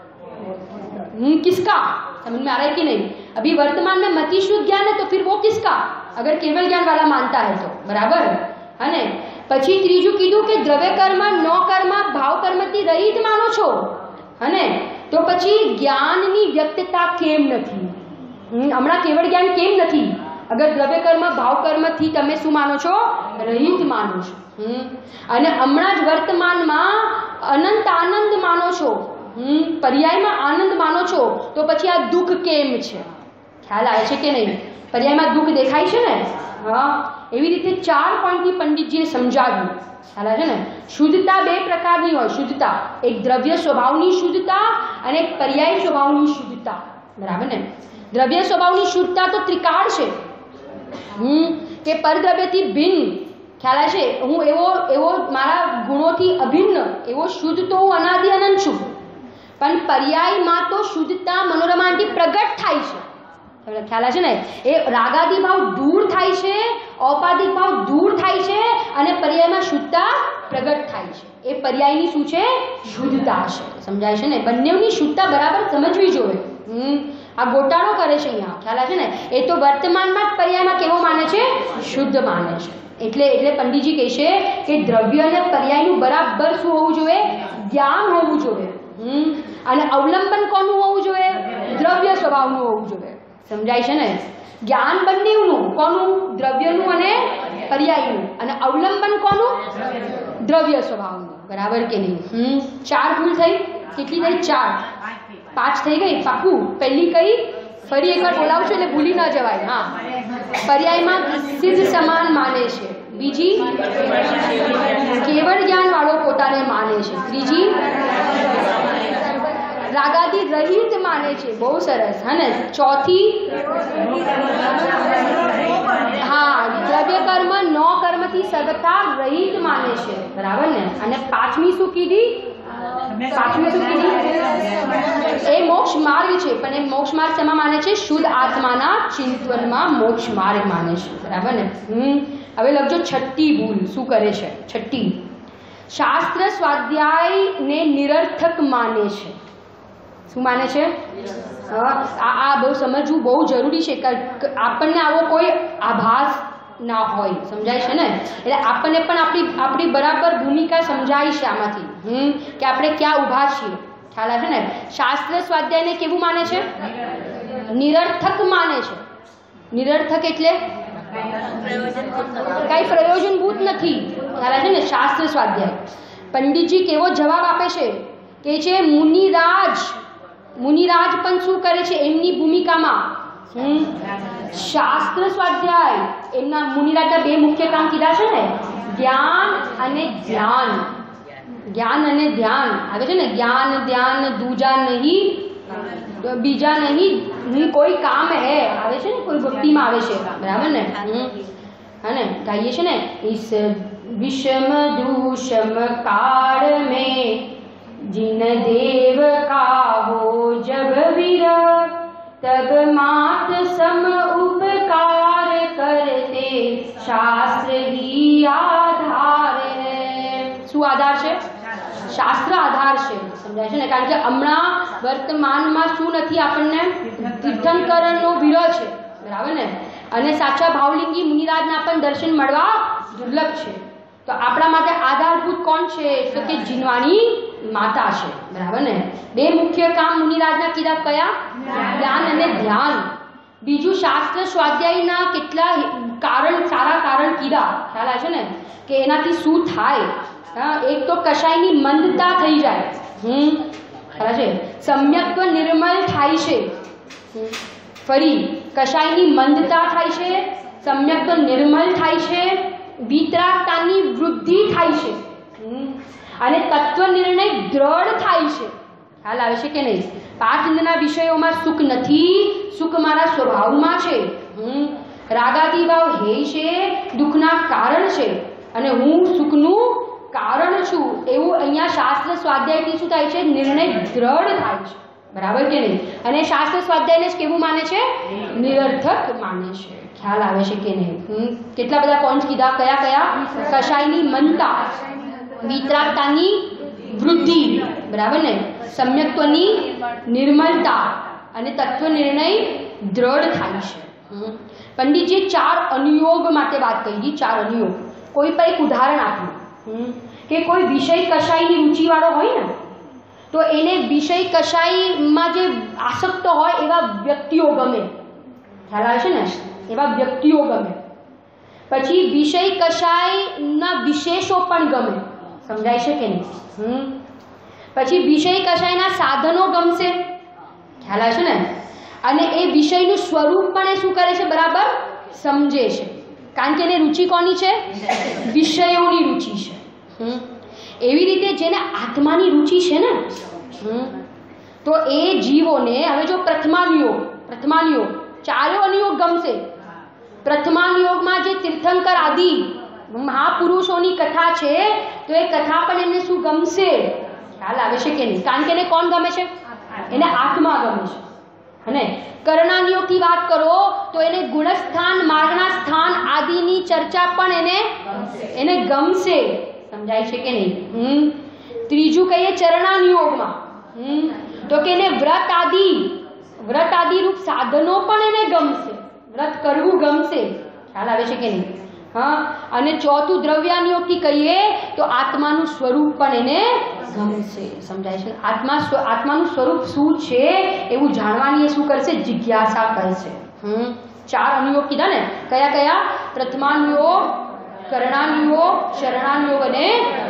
किसका? समझ में आ रहा है कि नहीं? अभी वर्तमान में मति शुद्ध ज्ञान है तो फिर वो किसका? अगर केवल ज्ञान वाला मानता है तो, बराबर है ने? પછી ત્રીજું કીધું કે દ્રવ્ય કર્મ નો કર્મ ભાવ કર્મથી રહિત માનો છો, હને? તો પછી જ્ઞાનની વ્યક્તતા કેમ નથી? હમણાં કેવળ જ્ઞાન કેમ નથી? અગર દ્રવ્ય કર્મ ભાવ કર્મથી તમે શું માનો છો? રહિત માનો છો. હમ અને હમણાં જ વર્તમાનમાં અનંત આનંદ માનો છો, હમ પર્યાયમાં આનંદ માનો છો, તો પછી આ દુઃખ કેમ છે? ખ્યાલ આવે છે કે નહીં? પર્યાયમાં દુઃખ દેખાય છે ને? હા, એવી રીતે ચાર પોઈન્ટથી પંડિતજીએ સમજાવ્યું. ખ્યાલ આવે છે ને? શુદ્ધતા બે પ્રકારની હોય. શુદ્ધતા એક દ્રવ્ય સ્વભાવની શુદ્ધતા અને એક પર્યાય સ્વભાવની શુદ્ધતા, બરાબર ને? દ્રવ્ય સ્વભાવની શુદ્ધતા તો ત્રિકાળ છે, હમ કે પરદ્રવ્યથી ભિન્ન. ખ્યાલ આવે છે? હું એવો એવો મારા ગુણોથી અભિન્ન એવો શુદ્ધ તો હું અનાદિ અનંત છું. પણ પર્યાયમાં તો શુદ્ધતા મનોરમાથી પ્રગટ થાય છે. ખ્યાલ આવે છે ને? એ રાગાદી ભાવ દૂર થાય છે, ઔપાધિક ભાવ દૂર થાય છે અને પર્યાયમાં શુદ્ધતા પ્રગટ થાય છે. એ પર્યાયની શું છે? શુદ્ધતા છે. સમજાય છે ને? બંનેની શુદ્ધતા બરાબર સમજવી જોઈએ. હમ આ ગોટાળો કરે છે અહીંયા. ખ્યાલ આવે છે ને? એ તો વર્તમાનમાં જ પર્યાયમાં કેવો માને છે? શુદ્ધ માને છે. એટલે એટલે પંડિતજી કહે છે કે દ્રવ્ય અને પર્યાયનું બરાબર શું હોવું જોઈએ? જ્ઞાન હોવું જોઈએ. હમ અને અવલંબન કોનું હોવું જોઈએ? દ્રવ્ય સ્વભાવનું હોવું જોઈએ. સમજાય છે ને? જ્ઞાન બંનેનું, કોનું? દ્રવ્યનું અને પર્યાયનું. અને અવલંબન કોનું? દ્રવ્ય સ્વભાવનું. બરાબર કે નહીં? હમ ચાર ભૂલ થઈ. કેટલી થઈ? ચાર. પાંચ થઈ ગઈ. પાકું? પહેલી કઈ? ફરી એકવાર બોલાવશો એટલે ભૂલી ના જવાય. હા, પર્યાયમાં સિદ્ધ સમાન માને છે. બીજી કેવળ જ્ઞાન વાળો પોતાને માને છે. ત્રીજી રાગાદી રહિત માને છે. બહુ સરસ, હે ને? ચોથી હા દ્રવ્ય કર્મ નો કર્મથી સગતા રહિત માને છે, બરાબર ને? અને પાંચમી શું કીધી? પાંચમી શું કીધી? એ મોક્ષ માર્ગ છે. પણ એ મોક્ષ માર્ગ શેમાં માને છે? શુદ્ધ આત્માના ચિંતનમાં મોક્ષ માર્ગ માને છે, બરાબર ને? હમ હવે લખજો છઠ્ઠી ભૂલ શું કરે છે. છઠ્ઠી, શાસ્ત્ર સ્વાધ્યાયને નિરર્થક માને છે. શું માને છે? આ આ બહુ સમજવું બહુ જરૂરી છે કે આપણને આવો કોઈ આભાસ ના હોય. સમજાય છે ને? એટલે આપણને પણ આપણી આપણી બરાબર ભૂમિકા સમજાય છે આમાંથી, હમ કે આપણે ક્યાં ઊભા છીએ. ખ્યાલ આવે છે ને? શાસ્ત્ર સ્વાધ્યાયને કેવું માને છે? નિરર્થક માને છે. નિરર્થક એટલે કાંઈ પ્રયોજનભૂત નથી. ખ્યાલ છે ને? શાસ્ત્ર સ્વાધ્યાય. પંડિતજી કેવો જવાબ આપે છે કે છે મુનિરાજ મુનિરાજ પણ શું કરે છે એમની ભૂમિકામાં? હમ શાસ્ત્ર સ્વાધ્યાય. એમના મુનિરાજના બે મુખ્ય કામ કીધા છે ને, જ્ઞાન અને ધ્યાન. જ્ઞાન અને ધ્યાન આવે છે ને, જ્ઞાન ધ્યાન દૂજા નહીં બીજા નહીં નહીં કોઈ કામ હે આવે છે ને, કોઈ ભક્તિમાં આવે છે, બરાબર ને? હા ને, ગાઈએ છે ને, ઇસ विषम दूषम काल में जिन देव का हो जब विरह तब मात सम उपकार करते शास्त्र ही आधार है. શું આધાર છે? શાસ્ત્ર આધાર છે. સમજાય છે ને? કારણ કે હમણાં વર્તમાનમાં શું નથી આપણને? તીર્થંકરનો વિરહ છે, બરાબર ને? અને સાચા ભાવલિંગી મુનિરાજના પણ દર્શન મળવા દુર્લભ છે. તો આપણા માટે આધારભૂત કોણ છે? તો કે જીનવાણી માતા છે, બરાબર ને? બે મુખ્ય કામ મુનિરાજના કીધા કયા? જ્ઞાન અને ધ્યાન. બીજું શાસ્ત્ર સ્વાધ્યાયના કેટલા કારણ સારા કારણ કીધા. ખ્યાલ આવે છે ને કે એનાથી શું થાય? હા, એક તો કશાયની મંદતા થઈ જાય. હમ ખ્યાલ છે? સમ્યક્ત્વ નિર્મળ થાય છે. ફરી કશાયની મંદતા થાય છે, સમ્યક્ત્વ નિર્મળ થાય છે, વિતરાગતાની વૃદ્ધિ થાય છે અને તત્વ નિર્ણય દ્રઢ થાય છે. ખ્યાલ આવે છે કે નહીં? પાંચ ઇન્દ્રના વિષયોમાં સુખ નથી, સુખ મારા સ્વભાવમાં છે. હમ રાગાદી ભાવ હે છે, દુઃખના કારણ છે અને હું સુખનું કારણ છું. એવું અહીંયા શાસ્ત્ર સ્વાધ્યાયથી શું થાય છે? નિર્ણય દ્રઢ થાય છે, બરાબર કે નહીં? અને શાસ્ત્ર સ્વાધ્યાયને જ કેવું માને છે? નિરર્થક માને છે. ખ્યાલ આવે છે કે નહીં? કેટલા બધા પોઈન્ટ કીધા. કયા કયા? કશાયની મનતા, વિતરાગતાની વૃદ્ધિ, બરાબર ને? સમ્યક્ત્વની નિર્મળતા અને તત્વ નિર્ણય દ્રઢ થાય છે. પંડિતજી ચાર અનુયોગ માટે વાત કરી. ચાર અનુયોગ. કોઈ પર એક ઉદાહરણ આપ્યું કે કોઈ વિષય કશાયની રુચિવાળો હોય ને, તો એને વિષય કશાયમાં જે આસક્ત હોય એવા વ્યક્તિઓ ગમે. ખ્યાલ આવે છે ને? એવા વ્યક્તિઓ ગમે. પછી વિષય કશાયના વિશેષો પણ ગમે. સમજાય છે કે નહીં? હમ પછી વિષય કશાયના સાધનો ગમશે. ખ્યાલ આવે છે ને? અને એ વિષયનું સ્વરૂપ પણ એ શું કરે છે? બરાબર સમજે છે. કારણ કે એને રુચિ કોની છે? વિષયોની રુચિ છે. હમ એવી રીતે જેને આત્માની રુચિ છે ને, હમ તો એ જીવોને હવે જો પ્રથમાનુયોગ પ્રથમાનુયોગ ચારો અનુયોગ ગમશે. પ્રથમાનુયોગમાં જે તીર્થંકર આદિ મહાપુરુષોની કથા છે, તો એ કથા પણ એમને શું ગમશે? ખ્યાલ આવે છે કે નહીં? કારણ કે એને કોણ ગમે છે? એને આત્મા ગમે છે. અને કર્ણાનુયોગથી વાત કરો તો એને ગુણસ્થાન, માર્ગના સ્થાન આદિની ચર્ચા પણ એને એને ગમશે. સમજાય છે કે નહીં? હમ ત્રીજું કહીએ ચરણાનુયોગમાં, હમ તો કે એને વ્રત આદિ વ્રત આદિ રૂપ સાધનો પણ એને ગમશે. વ્રત કરવું ગમશે. ખ્યાલ આવે છે કે નહીં? હા. અને ચોથું દ્રવ્યાનુયોગથી કહીએ તો આત્માનું સ્વરૂપ પણ એને ગમશે. સમજાય છે? આત્મા આત્માનું સ્વરૂપ શું છે એવું જાણવાની એ શું કરશે? જિજ્ઞાસા કરશે. હમ ચાર અનુયોગ કીધા ને. કયા કયા? પ્રથમાનુયોગ, કર્ણાનુયોગ, શરણાનુયોગ અને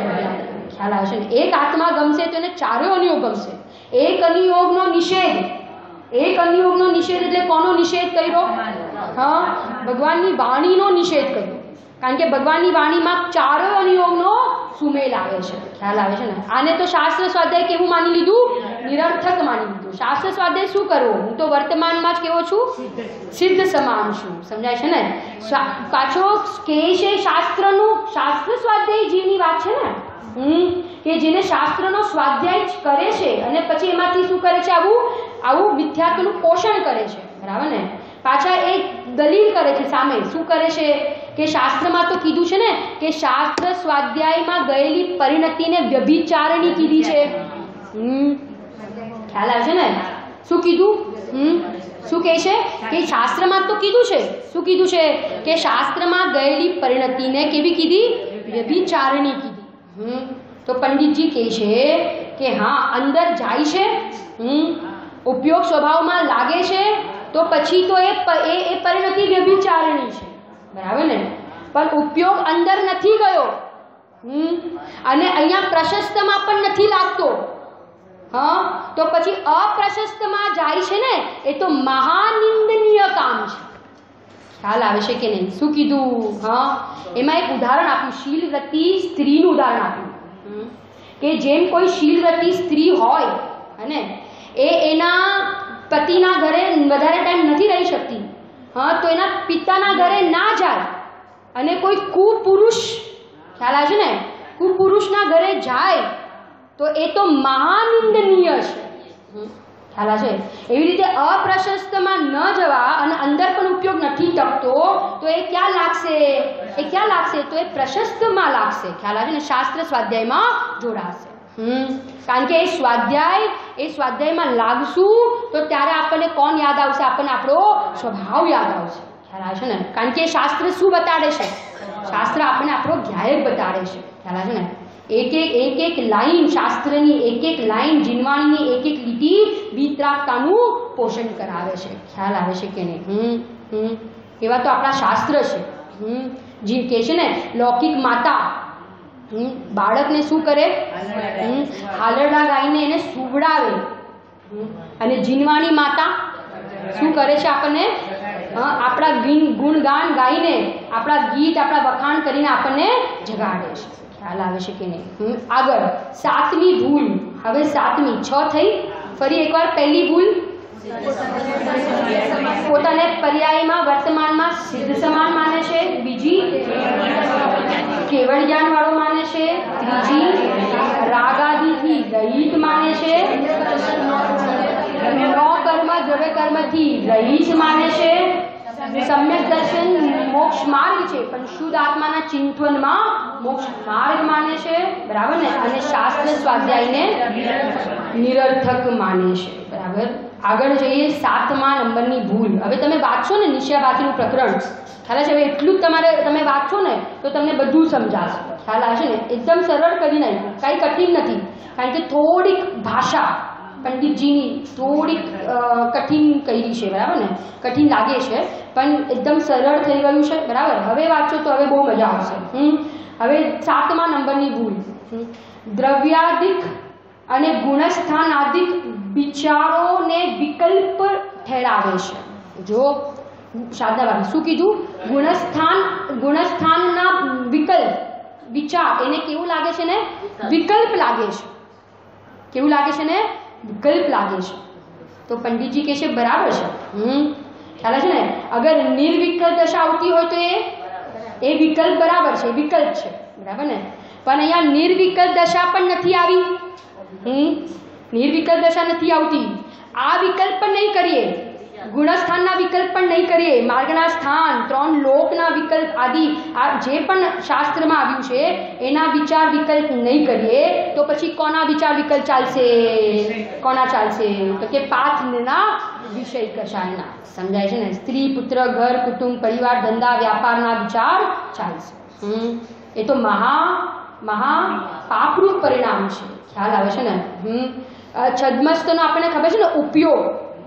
ખ્યાલ આવે છે ને? એક આત્મા ગમશે તો એને ચારો અનુયોગ ગમશે. એક અનુયોગનો નિષેધ એક અનુયોગનો નિષેધ એટલે કોનો નિષેધ કર્યો? હા, ભગવાનની વાણીનો નિષેધ કર્યો. કારણ કે ભગવાનની વાણીમાં ચારો અનુયોગનો સુમેલ આવે છે. ખ્યાલ આવે છે ને? આને તો શાસ્ત્ર સ્વાધ્યાય કેવું માની લીધું? નિરર્થક માની લીધું. શાસ્ત્ર સ્વાધ્યાય શું કરવો? હું તો વર્તમાનમાં જ કેવો છું? સિદ્ધ સમાન છું. સમજાય છે ને? પાછો કે છે શાસ્ત્રનું શાસ્ત્ર સ્વાધ્યાય જીવની વાત છે ને, હમ કે જેને શાસ્ત્રનો સ્વાધ્યાય કરે છે અને પછી એમાંથી શું કરે છે? આવું આવું વિદ્યાર્થીનું પોષણ કરે છે, બરાબર ને? પાછા એક દલીલ કરે છે સામે. શું કરે છે કે શાસ્ત્રમાં તો કીધું છે ને કે શાસ્ત્ર સ્વાધ્યાયમાં ગયેલી પરિણતિને વ્યભિચારણી કીધી છે. હમ ખ્યાલ આવે છે ને? શું કીધું? હમ શું કહે છે કે શાસ્ત્રમાં તો કીધું છે. શું કીધું છે? કે શાસ્ત્રમાં ગયેલી પરિણતિને કેવી કીધી? વ્યભિચારણી કીધી. હમ તો પંડિતજી કહે છે કે હા, અંદર જાય છે, હમ ઉપયોગ સ્વભાવમાં લાગે છે, તો પછી તો એ એ પરિણતિ વ્યભિચારણી છે. બરાબર ને, પણ ઉપયોગ અંદર નથી ગયો. હમ અને અહીંયા પ્રશસ્તમાં પણ નથી લાગતો. હા, તો પછી અપ્રશસ્તમાં જાય છે ને, એ તો મહાનિંદનીય કામ છે. ખ્યાલ આવે છે કે નહીં? શું કીધું? હા, એમાં એક ઉદાહરણ આપ્યું, શીલવતી સ્ત્રીનું ઉદાહરણ આપ્યું કે જેમ કોઈ શીલવતી સ્ત્રી હોય અને એ એના પતિના ઘરે વધારે ટાઈમ નથી રહી શકતી, હા, તો એના પિતાના ઘરે ના જાય અને કોઈ કુપુરુષ, ખ્યાલ આવે છે ને, કુપુરુષના ઘરે જાય તો એ તો મહાનિંદનીય છે. ખ્યાલ આવે છે? એવી રીતે અપ્રશસ્તમાં ન જવા અને અંદર પણ ઉપયોગ નથી ટકતો તો એ ક્યાં લાગશે? એ ક્યાં લાગશે? તો એ પ્રશસ્તમાં લાગશે. ખ્યાલ આવે ને? શાસ્ત્ર સ્વાધ્યાયમાં જોડાશે. હમ કારણ કે એ સ્વાધ્યાય એ સ્વાધ્યાયમાં લાગશું તો ત્યારે આપણને કોણ યાદ આવશે? આપણને આપણો સ્વભાવ યાદ આવશે. ખ્યાલ આવે છે ને? કારણ કે શાસ્ત્ર શું બતાડે છે? શાસ્ત્ર આપણને આપણો ધ્યાય બતાડે છે. ખ્યાલ આવે છે ને? એક એક એક એક લાઈન શાસ્ત્રની, એક એક લાઈન જીનવાણીની, એક એક લીટી વિતરાગતાનું પોષણ કરાવે છે. ખ્યાલ આવે છે કે નહીં? હમ હમ એવા તો આપણા શાસ્ત્ર છે. હમ જે કહે છે ને, લૌકિક માતા હમ બાળકને શું કરે? હમ હાલરડા ગાઈને એને સુવડાવે. અને જીનવાણી માતા શું કરે છે? આપણને આપણા ગુણગાન ગાઈને, આપણા ગીત, આપણા વખાણ કરીને આપણને જગાડે છે. ખ્યાલ આવે છે કે નહીં? આગળ સાતમી ભૂલ. હવે સાતમી, છ થઈ. ફરી એકવાર પહેલી ભૂલ, પોતાને પર્યાયમાં વર્તમાનમાં સિદ્ધ સમાન માને છે. બીજી, કેવળ જ્ઞાન વાળો માને છે. ત્રીજી, રાગાદિથી રહિત માને છે. ન કર્મ દ્રવ્ય કર્મથી રહિત માને છે. સમ્યક દર્શન મોક્ષ માર્ગ છે, પણ શુદ્ધ આત્માના ચિંતવનમાં મોક્ષ માર્ગ માને છે. બરાબર ને? અને શાસ્ત્ર સ્વાધ્યાયને નિરર્થક માને છે. બરાબર. આગળ જઈએ સાતમા નંબરની ભૂલ. હવે તમે વાંચશો ને નિશ્ચયવાદીનું પ્રકરણ, ખ્યાલ છે? હવે એટલું જ તમારે તમે વાંચશો ને તો તમને બધું સમજાશે. ખ્યાલ આવશે ને? એકદમ સરળ કરી નાખ્યું, કાંઈ કઠિન નથી. કારણ કે થોડીક ભાષા પંડિતજીની થોડીક કઠિન કરી છે. બરાબર ને? કઠિન લાગે છે પણ એકદમ સરળ થઈ ગયું છે. બરાબર. હવે વાંચો તો હવે બહુ મજા આવશે. હમ હવે સાતમા નંબરની ભૂલ, દ્રવ્યાધિક અને ગુણસ્થાનાધિક વિચારોને વિકલ્પ ઠેરાવે છે. જો સાધનાવાદ શું કીધું? ગુણસ્થાન ગુણસ્થાનના વિકલ્પ વિચાર એને કેવું લાગે છે ને? વિકલ્પ લાગે છે. કેવું લાગે છે ને? વિકલ્પ લાગે છે. તો પંડિતજી કહે છે બરાબર છે. હમ ખ્યાલ છે ને? અગર નિર્વિકલ્પ દશા આવતી હોય તો એ એ વિકલ્પ બરાબર છે, વિકલ્પ છે. બરાબર ને? પણ અહીંયા નિર્વિકલ્પ દશા પણ નથી આવી. હમ નિર્વિકલ્પ દશા નથી આવતી. આ વિકલ્પ પણ નહીં કરીએ, ગુણસ્થાનના વિકલ્પ પણ નહીં કરીએ, માર્ગના સ્થાન, ત્રણ લોકના વિકલ્પ આદિ આ જે પણ શાસ્ત્રમાં આવ્યું છે એના વિચાર વિકલ્પ નહીં કરીએ તો પછી કોના વિચાર વિકલ્પ ચાલશે? કોના ચાલશે? તો કે પાથના વિષય કશાયના. સમજાય છે ને? સ્ત્રી, પુત્ર, ઘર, કુટુંબ, પરિવાર, ધંધા, વ્યાપારના વિચાર ચાલશે. હમ એ તો મહા મહા પાપરૂપ પરિણામ છે. ખ્યાલ આવે છે ને? હમ છદ્મસ્તનો આપણને ખબર છે ને ઉપયોગ.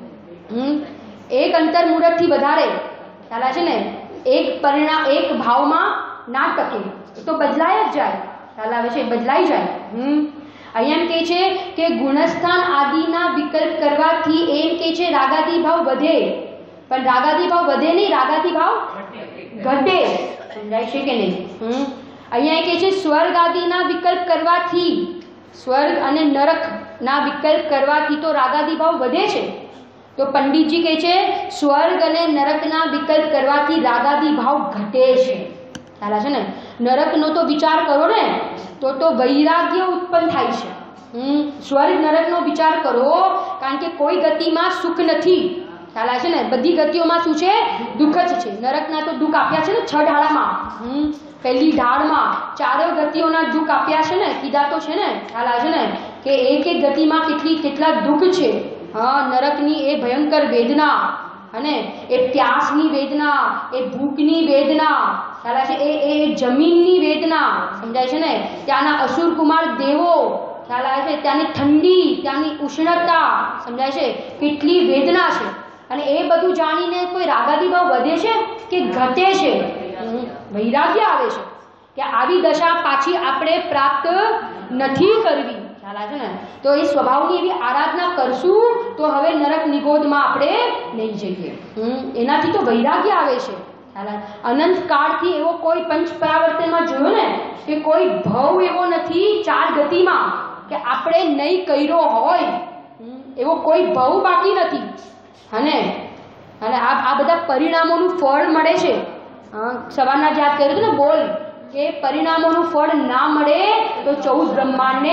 હમ એક અંતર મુહૂર્તથી વધારે, ખ્યાલ આવે છે ને? એક પરિણામ એક ભાવમાં ના ટકે, એ તો બદલાય જ જાય. ખ્યાલ આવે છે? બદલાઈ જાય. હમ અહીંયા એમ કહે છે કે ગુણસ્થાન આદિના વિકલ્પ કરવાથી એમ કહે છે રાગાદી ભાવ વધે, પણ રાગાદી ભાવ વધે નહીં, રાગાદી ભાવ ઘટે. સમજાય છે કે નહીં? હમ અહીંયા કહે છે સ્વર્ગ આદિના વિકલ્પ કરવાથી, સ્વર્ગ અને નરકના વિકલ્પ કરવાથી તો રાગાદી ભાવ વધે છે. તો પંડિતજી કહે છે સ્વર્ગ અને નરકના વિકલ્પ કરવાથી રાગાદી ભાવ ઘટે છે. ખ્યાલ છે ને? નરકનો તો વિચાર કરો ને તો તો વૈરાગ્ય ઉત્પન્ન થાય છે. હમ સ્વર્ગ નરકનો વિચાર કરો, કારણ કે કોઈ ગતિમાં સુખ નથી. ખ્યાલ છે ને? બધી ગતિઓમાં શું છે? દુઃખ જ છે. નરકના તો દુઃખ આપ્યા છે ને છ ઢાળામાં. હમ પહેલી ઢાળમાં ચારેય ગતિઓના દુઃખ આપ્યા છે ને, કીધા તો છે ને. ખ્યાલ છે ને? કે એક એક ગતિમાં કેટલી કેટલા દુઃખ છે. હા નરકની એ ભયંકર વેદના, અને એ પ્યાસની વેદના, એ ભૂખની વેદના, ખ્યાલ છે? એ એ જમીનની વેદના. સમજાય છે ને? ત્યાંના અસુર કુમાર દેવો, ખ્યાલ આવે છે? ત્યાંની ઠંડી, ત્યાંની ઉષ્ણતા, સમજાય છે? કેટલી વેદના છે. અને એ બધું જાણીને કોઈ રાગાદી ભાવ વધે છે કે ઘટે છે? વૈરાગ્ય આવે છે કે આવી દશા પાછી આપણે પ્રાપ્ત નથી કરવી, ખ્યાલ આવે છે ને? તો એ સ્વભાવની એવી આરાધના કરશું તો હવે નરક નિગોદમાં આપણે નહીં જઈએ. એનાથી તો વૈરાગ્ય આવે છે. અનંત કાળથી એવો કોઈ પંચ પરાવર્તનમાં જોયો ને કે કોઈ ભવ એવો નથી ચાર ગતિમાં કે આપણે નહીં કર્યો હોય, એવો કોઈ ભવ બાકી નથી. અને અને આ આ બધા પરિણામોનું ફળ મળે છે. સવારના જ યાદ કર્યું હતું ને બોલ કે પરિણામોનું ફળ ના મળે તો ચૌદ બ્રહ્માંડને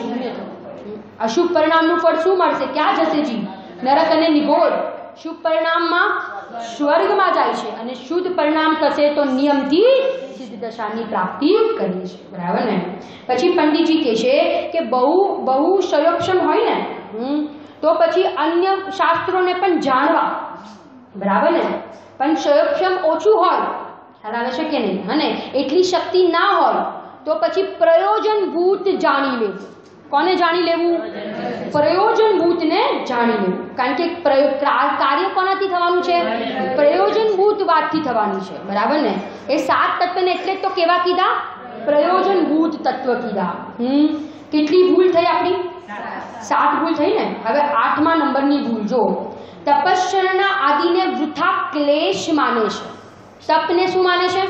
અશુભ પરિણામનું ફળ શું મળશે? ક્યાં જશે જી? નરક અને નિગોદ. શુભ પરિણામમાં સ્વર્ગમાં જાય છે અને શુદ્ધ પરિણામ થશે તો નિયમથી સિદ્ધ દશાની પ્રાપ્તિ કરીએ છીએ. બરાબર ને? પછી પંડિતજી કહે છે કે બહુ બહુ સંયોક્ષમ હોય ને તો પછી અન્ય શાસ્ત્રોને પણ જાણવા, બરાબર ને? પણ સંયોક્ષમ ઓછું હોય, ખ્યાલ આવે છે કે નહીં? અને એટલી શક્તિ ના હોય તો પછી પ્રયોજનભૂત જાણી લેવું. કોને જાણી લેવું? પ્રયોજનભૂતને જાણી લેવું. કારણ કે કાર્ય કોનાથી થવાનું છે? પ્રયોજનભૂત વાતથી થવાનું છે. બરાબર ને? એ સાત તત્વને એટલે તો કેવા કીધા? પ્રયોજનભૂત તત્વ કીધા. હમ કેટલી ભૂલ થઈ આપણી? સાત ભૂલ થઈ ને. હવે આઠમા નંબરની ભૂલ જો, તપસ્યા આદિને વૃથા ક્લેશ માને છે. તપને શું માને છે?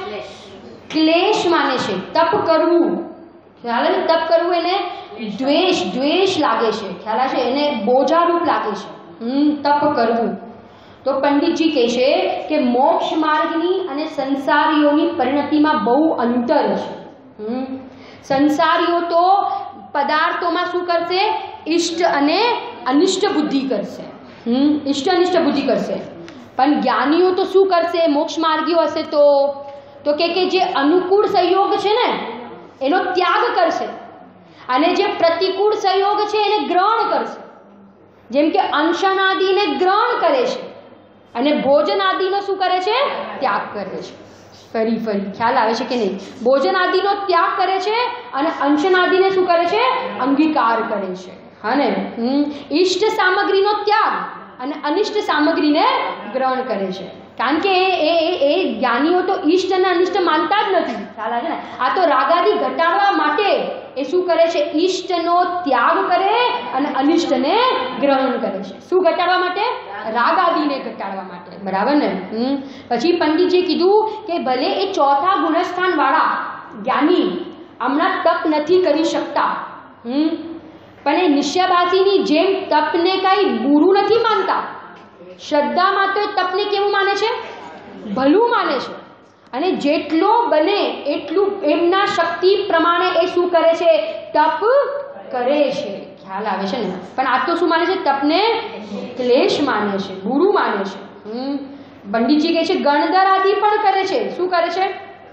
ક્લેશ માને છે. તપ કરવું, ખ્યાલ આવે? તપ કરવું એને દ્વેષ દ્વેષ લાગે છે, ખ્યાલ આવે? એને બોજારૂપ લાગે છે હમ તપ કરવું. તો પંડિતજી કહે છે કે મોક્ષ માર્ગની અને સંસારીઓની પરિણતિમાં બહુ અંતર છે. હમ સંસારીઓ તો પદાર્થોમાં શું કરશે? ઇષ્ટ અને અનિષ્ટ બુદ્ધિ કરશે. હમ ઇષ્ટ અનિષ્ટ બુદ્ધિ કરશે. પણ જ્ઞાનીઓ તો શું કરશે? મોક્ષ માર્ગીઓ હશે તો તો કે કે જે અનુકૂળ સંયોગ છે ને એનો ત્યાગ કરશે અને જે પ્રતિકૂળ સંયોગ છે એને ગ્રહણ કરશે. જેમ કે અંશન આદિને ગ્રહણ કરે છે અને ભોજન આદિનો શું કરે છે? ત્યાગ કરે છે. ફરી ફરી ખ્યાલ આવે છે કે નહીં? ભોજન આદિનો ત્યાગ કરે છે અને અંશન આદિને શું કરે છે? અંગીકાર કરે છે. હા ને? ઈષ્ટ સામગ્રીનો ત્યાગ અને અનિષ્ટ સામગ્રીને ગ્રહણ કરે છે. કારણ કે એ એ જ્ઞાનીઓ તો ઈષ્ટ અને અનિષ્ટ માનતા જ નથી. ખ્યાલ આવે છે ને? આ તો રાગાદિ ઘટાડવા માટે એ શું કરે છે? ઈષ્ટનો ત્યાગ કરે અને અનિષ્ટને ગ્રહણ કરે છે. શું ઘટાડવા માટે? રાગાદિને ઘટાડવા માટે. બરાબર ને? હમ પછી પંડિતજી કીધું કે ભલે એ ચોથા ગુણસ્થાન વાળા જ્ઞાની હમણાં તપ નથી કરી શકતા, હમ પણ એ નિશ્ચયવાસીની જેમ તપને કઈ બુરું નથી માનતા. શ્રદ્ધામાં તો તપને કેવું માને છે? ભલું માને છે. અને જેટલો બને એટલું એમના શક્તિ પ્રમાણે એ શું કરે છે? તપ કરે છે. ખ્યાલ આવે છે ને? પણ આ તો શું માને છે? તપને ક્લેશ માને છે, બુરું માને છે. હમ પંડિતજી કહે છે ગણધર આદિ પણ કરે છે. શું કરે છે?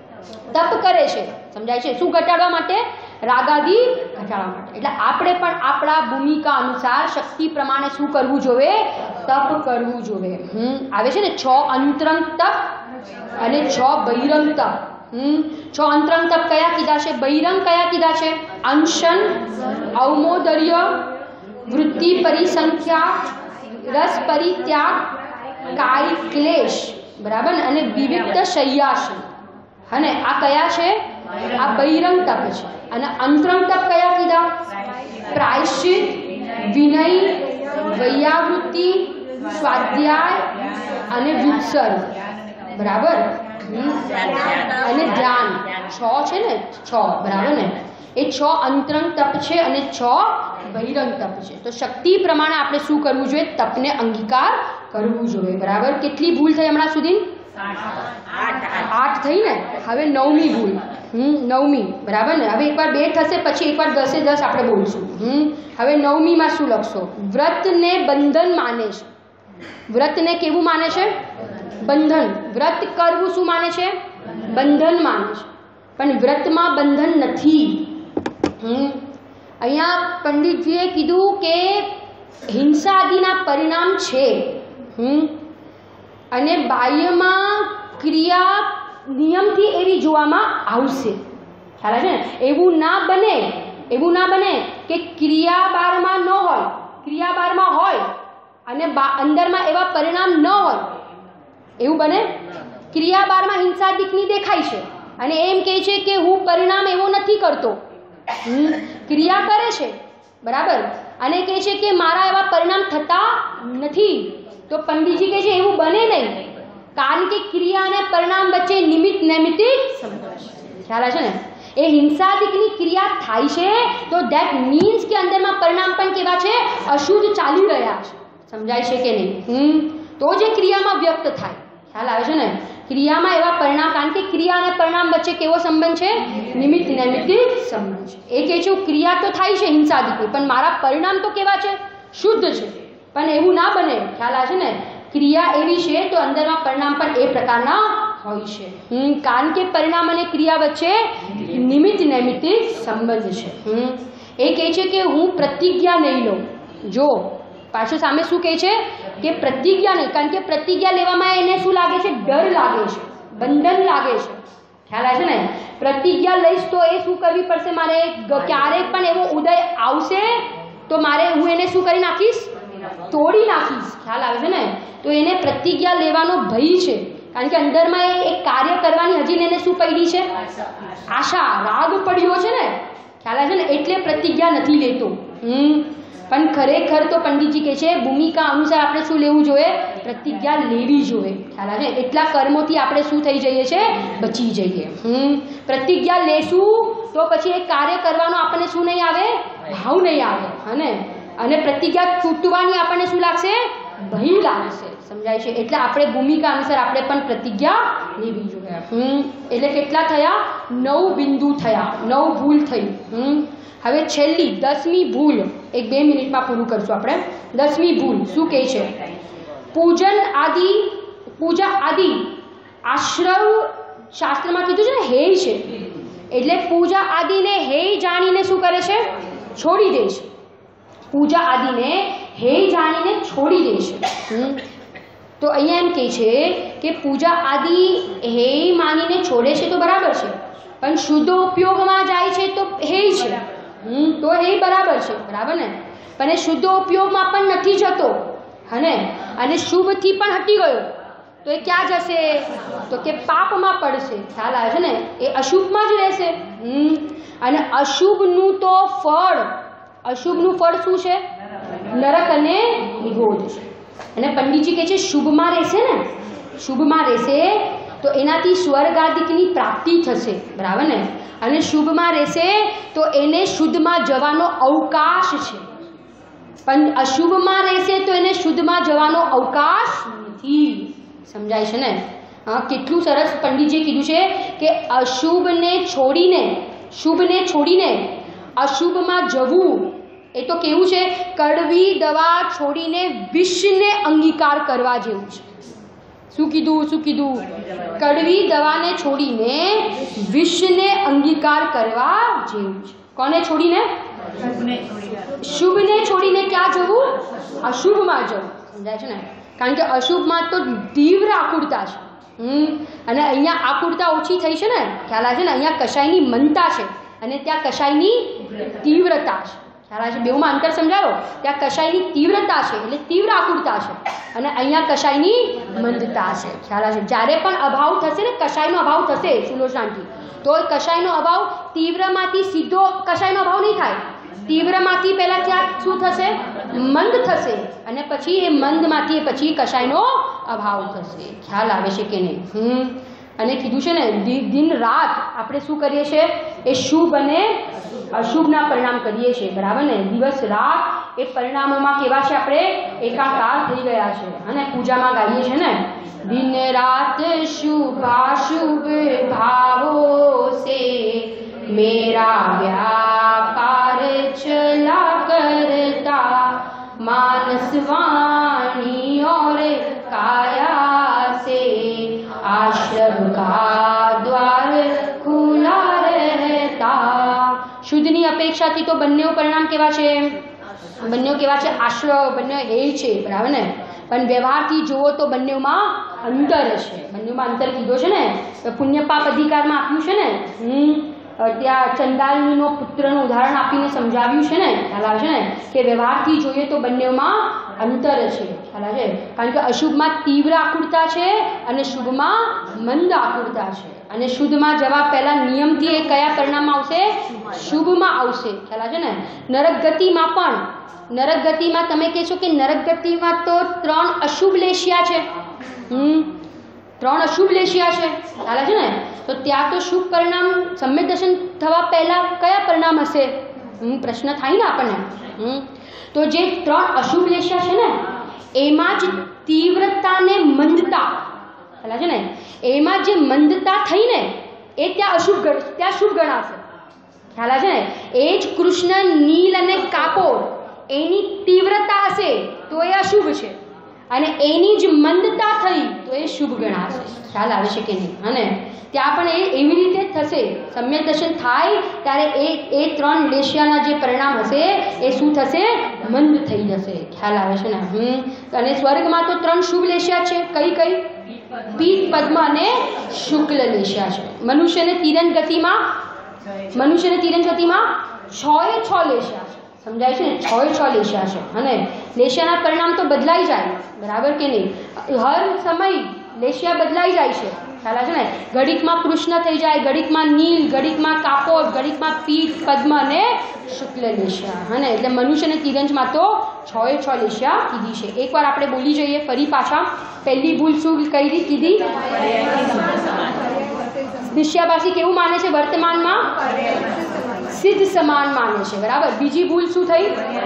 તપ કરે છે. સમજાય છે? શું ઘટાડવા માટે? રાગાદિ ઘટાડવા માટે. એટલે આપણે પણ આપણા ભૂમિકા અનુસાર શક્તિ પ્રમાણે શું કરવું જોઈએ? તપ કરવું જોઈએ. હમ આવે છે ને છ અંતરંગ તપ અને છ બહિરંગ તપ. હમ છ અંતરંગ તપ કયા કીધા છે? બહિરંગ કયા કીધા છે? અંશન, અવમોદર્ય, વૃત્તિ પરિસંખ્યા, રસ પરિત્યાગ, કાય ક્લેશ, બરાબર ને? અને વિવિક્ત શય્યાસન. અને આ કયા છે? આ બહિરંગ તપ છે. અને અંતરંગ તપ કયા કીધા? પ્રાયશ્ચિત, વિનય, વૈયાવૃત્તિ, સ્વાધ્યાય અને વિત્સર્ગ. બરાબર? અને ધ્યાન. છ છે ને? છ. બરાબર ને? એ છ અંતરંગ તપ છે અને છ બહિરંગ તપ છે. તો શક્તિ પ્રમાણે આપણે શું કરવું જોઈએ? તપને અંગીકાર કરવું જોઈએ. બરાબર? કેટલી ભૂલ થઈ હમણાં સુધી? આઠ થઈ ને? હવે નવમી ભૂલ. હમ નવમી. બરાબર ને? હવે એકવાર બે થશે પછી એકવાર દસે દસ આપણે બોલશું. હમ હવે નવમીમાં શું લખશો? વ્રતને બંધન માને છે. વ્રતને કેવું માને છે? બંધન. વ્રત કરવું શું માને છે? બંધન માને છે. પણ વ્રતમાં બંધન નથી. હમ અહીંયા પંડિતજીએ કીધું કે હિંસા આદિના પરિણામ છે. હમ અને બાહ્યમાં ક્રિયા નિયમથી એવી જોવામાં આવશે. ખ્યાલ આવે છે ને? એવું ના બને એવું ના બને કે ક્રિયા બારમાં ન હોય, ક્રિયા બારમાં હોય અને અંદરમાં એવા પરિણામ ન હોય. એવું બને? ક્રિયા બારમાં હિંસાદિકની દેખાય છે અને એમ કહે છે કે હું પરિણામ એવો નથી કરતો, ક્રિયા કરે છે, બરાબર, અને કહે છે કે મારા એવા પરિણામ થતા નથી. તો પંડિતજી કહે છે એવું બને નહીં, કારણ કે ક્રિયા અને પરિણામ વચ્ચે નિમિત્ત નૈમિત્તિક સંબંધ છે. ખ્યાલ આવે છે ને? એ હિંસાદિકની ક્રિયા થાય છે તો ધેટ મીન્સ કે અંદરમાં પરિણામ પણ કેવા છે? અશુદ્ધ ચાલી રહ્યા છે. સમજાય છે કે નહીં? હમ તો જે ક્રિયામાં વ્યક્ત થાય. ખ્યાલ આવે છે ને? ક્રિયામાં એવા પરિણામ, કારણ કે ક્રિયા અને પરિણામ વચ્ચે કેવો સંબંધ છે? નિમિત્ત નૈમિત્તિક સંબંધ છે. એ કહે છે ક્રિયા તો થાય છે હિંસાદિકની, પણ મારા પરિણામ તો કેવા છે? શુદ્ધ છે. પણ એવું ના બને. ખ્યાલ આવે છે ને? ક્રિયા એવી છે તો અંદરમાં પરિણામ પણ એ પ્રકારના હોય છે. હમ કારણ કે પરિણામ અને ક્રિયા વચ્ચે નિમિત્ત નૈમિત્તિક સંબંધ છે. હમ એ કહે છે કે હું પ્રતિજ્ઞા નહીં લઉં. જો પાછું સામે શું કહે છે કે પ્રતિજ્ઞા નહીં, કારણ કે પ્રતિજ્ઞા લેવામાં એને શું લાગે છે? ડર લાગે છે, બંધન લાગે છે. ખ્યાલ આવે છે ને? પ્રતિજ્ઞા લઈશ તો એ શું કરવી પડશે મારે? ક્યારેક પણ એવો ઉદય આવશે તો મારે હું એને શું કરી નાખીશ? તોડી નાખીશ. ખ્યાલ આવે છે ને? તો એને પ્રતિજ્ઞા લેવાનો ભય છે, કારણ કે અંદરમાં એક કાર્ય કરવાની હજી એને શું પડી છે? આશા, રાગ પડ્યો છે ને. ખ્યાલ આવે છે ને? એટલે પ્રતિજ્ઞા નથી લેતો. હમ પણ ખરેખર તો પંડિતજી કહે છે ભૂમિકા અનુસાર આપણે શું લેવું જોઈએ? પ્રતિજ્ઞા લેવી જોઈએ. ખ્યાલ આવે છે? એટલા કર્મોથી આપણે શું થઈ જઈએ છે? બચી જઈએ. હમ પ્રતિજ્ઞા લેશું તો પછી એ કાર્ય કરવાનો આપણને શું નહીં આવે? ભાવ નહીં આવે. હને? અને પ્રતિજ્ઞા તૂટવાની આપણને શું લાગશે? ભય લાગશે. સમજાય છે? એટલે આપણે ભૂમિકા અનુસાર આપણે પણ પ્રતિજ્ઞા લેવી જોઈએ. હમ એટલે કેટલા થયા? નવ બિંદુ થયા, નવ ભૂલ થઈ. હમ હવે છેલ્લી દસમી ભૂલ, એક બે મિનિટમાં પૂરું કરશું આપણે. દસમી ભૂલ શું કહે છે? પૂજન આદિ, પૂજા આદિ આશ્રવ શાસ્ત્રમાં કીધું છે ને હેય છે, એટલે પૂજા આદિને હેય જાણીને શું કરે છે? છોડી દે છે. પૂજા આદિને હેય જાણીને છોડી દે છે. તો અહીંયા એમ કહે છે કે પૂજા આદિ હેય માનીને છોડે છે તો બરાબર છે, પણ શુદ્ધ ઉપયોગમાં જાય છે તો હેય છે. હમ તો હેય બરાબર છે, બરાબર ને? પણ એ શુદ્ધ ઉપયોગમાં પણ નથી જતો, હને? અને શુભથી પણ હટી ગયો તો એ ક્યાં જશે? તો કે પાપમાં પડશે. ખ્યાલ આવે છે ને? એ અશુભમાં જ રહેશે. હમ અને અશુભનું તો ફળ, અશુભનું ફળ શું છે? નરક અને નિગોધ છે. અને પંડિતજી કહે છે શુભમાં રહેશે ને, શુભમાં રહેશે તો એનાથી સ્વર્ગાદિકની પ્રાપ્તિ થશે, બરાબર ને? અને શુભમાં રહેશે તો એને શુદ્ધમાં જવાનો અવકાશ છે, પણ અશુભમાં રહેશે તો એને શુદ્ધમાં જવાનો અવકાશ નથી. સમજાય છે ને? હા, કેટલું સરસ પંડિતજીએ કીધું છે કે અશુભને છોડીને, શુભને છોડીને અશુભમાં જવું એ તો કેવું છે? કડવી દવા છોડીને વિષને અંગીકાર કરવા જેવું છે. શું કીધું? શું કીધું? કડવી દવાને છોડીને વિષને અંગીકાર કરવા જેવું છે. કોને છોડીને? શુભને છોડીને ક્યાં જવું? અશુભમાં જવું. સમજાય છે ને? કારણ કે અશુભમાં તો તીવ્ર આકુરતા છે. હમ અને અહીંયા આકુરતા ઓછી થઈ છે ને. ખ્યાલ આવે છે ને? અહીંયા કશાયની મનતા છે અને ત્યાં કશાયની તીવ્રતા છે. ખ્યાલ આવે છે? બેઉમાં અંતર સમજાયો? ત્યાં કશાયની તીવ્રતા છે એટલે તીવ્ર આકુરતા છે, અને અહીંયા કશાયની મંદતા છે. ખ્યાલ આવે છે? જ્યારે પણ અભાવ થશે ને, કશાયનો અભાવ થશે સુલોચનાથી, તો કશાયનો અભાવ તીવ્રમાંથી સીધો કશાયનો અભાવ નહીં થાય. તીવ્રમાંથી પહેલાં ક્યાં શું થશે? મંદ થશે, અને પછી એ મંદમાંથી પછી કશાયનો અભાવ થશે. ખ્યાલ આવે છે કે નહીં? હમ અને કીધું છે ને દિન રાત આપણે શું કરીએ છીએ? એ શુભ અને અશુભના પરિણામ કરીએ છીએ, બરાબર ને? દિવસ રાત એ પરિણામોમાં કેવા છે? આપણે એકાકાર થઈ ગયા છે. અને પૂજામાં ગાઈએ છીએ ને, દિન રાત શુભાશુભ ભાવો સે મેરા વ્યાપાર ચલા કરતા માનસ વાણી और काया से आश्रम का द्वार खुला रहता. શુદ્ધની અપેક્ષાથી તો બંને પરિણામ કેવા છે? બંને કેવા છે? આશ્રવ, બંને હેય છે, બરાબર ને? પણ વ્યવહારથી જુઓ તો બંનેમાં અંતર છે. બંનેમાં અંતર કીધો છે ને, પુણ્ય પાપ અધિકારમાં આપ્યું છે ને. હમ ત્યાં ચંદાલનીનો પુત્રનું ઉદાહરણ આપીને સમજાવ્યું છે ને. ખ્યાલ આવે છે ને? કે વ્યવહારથી જોઈએ તો બંનેમાં અંતર છે. ખ્યાલ આવે છે? કારણ કે અશુભમાં તીવ્ર આકુરતા છે અને શુભમાં મંદ આકુરતા છે. અને શુદ્ધમાં જવા પહેલા નિયમથી એ કયા પરિણામમાં આવશે? શુભમાં આવશે. ખ્યાલ છે ને? નરક ગતિમાં પણ નરક ગતિમાં તમે કહેશો કે નરક ગતિમાં તો ત્રણ અશુભ લેશિયા છે. હમ ત્રણ અશુભ લેશિયા છે. ખ્યાલ છે ને? તો ત્યાં તો શુભ પરિણામ સમ્યક દર્શન થવા પહેલા કયા પરિણામ હશે? હમ પ્રશ્ન થાય ને આપણને. હમ તો જે ત્રણ અશુભ લેશિયા છે ને એમાં જ તીવ્રતા ને મંદતા, ખ્યાલ છે ને? એમાં જે મંદતા થઈ ને એ ત્યાં અશુભ ત્યાં શુભ ગણાશે. ખ્યાલ છે ને? એ જ કૃષ્ણ નીલ અને કાપોર એની તીવ્રતા હશે તો એ અશુભ છે, અને એની જ મંદતા થઈ તો એ શુભ ગણાશે. ખ્યાલ આવે છે કે નહીં? અને ત્યાં પણ એ એવી રીતે થશે. સમ્યક દર્શન થાય ત્યારે એ એ ત્રણ લેશિયાના જે પરિણામ હશે એ શું થશે? મંદ થઈ જશે. ખ્યાલ આવે છે ને? હમ અને સ્વર્ગમાં તો ત્રણ શુભ લેશિયા છે. કઈ કઈ? પીત, પદ્મ અને શુક્લ લેશિયા છે. મનુષ્યને તિરંજ ગતિમાં મનુષ્યને તિરંજ ગતિમાં છ એ છ લેશિયા છે. સમજાય છે ને? છ એ છ લેશિયા છે. અને લેશિયાના પરિણામ તો બદલાઈ જાય, બરાબર કે નહીં? હર સમય લેશિયા બદલાઈ જાય છે. ખ્યાલ છે ને? ઘડીકમાં કૃષ્ણ થઈ જાય, ઘડીકમાં નીલ, ઘડીકમાં કાપોર, ઘડીકમાં પીત, પદ્મ અને શુક્લ લેશિયા. હા ને? એટલે મનુષ્ય અને તિરંજમાં તો છ એ છ લેશિયા કીધી છે. એકવાર આપણે બોલી જઈએ ફરી પાછા. પહેલી ભૂલ શું કઈ કીધી? નિશ્ચયાભાસી કેવું માને છે? વર્તમાનમાં સિદ્ધ સમાન માને છે, બરાબર. બીજી ભૂલ શું થઈ?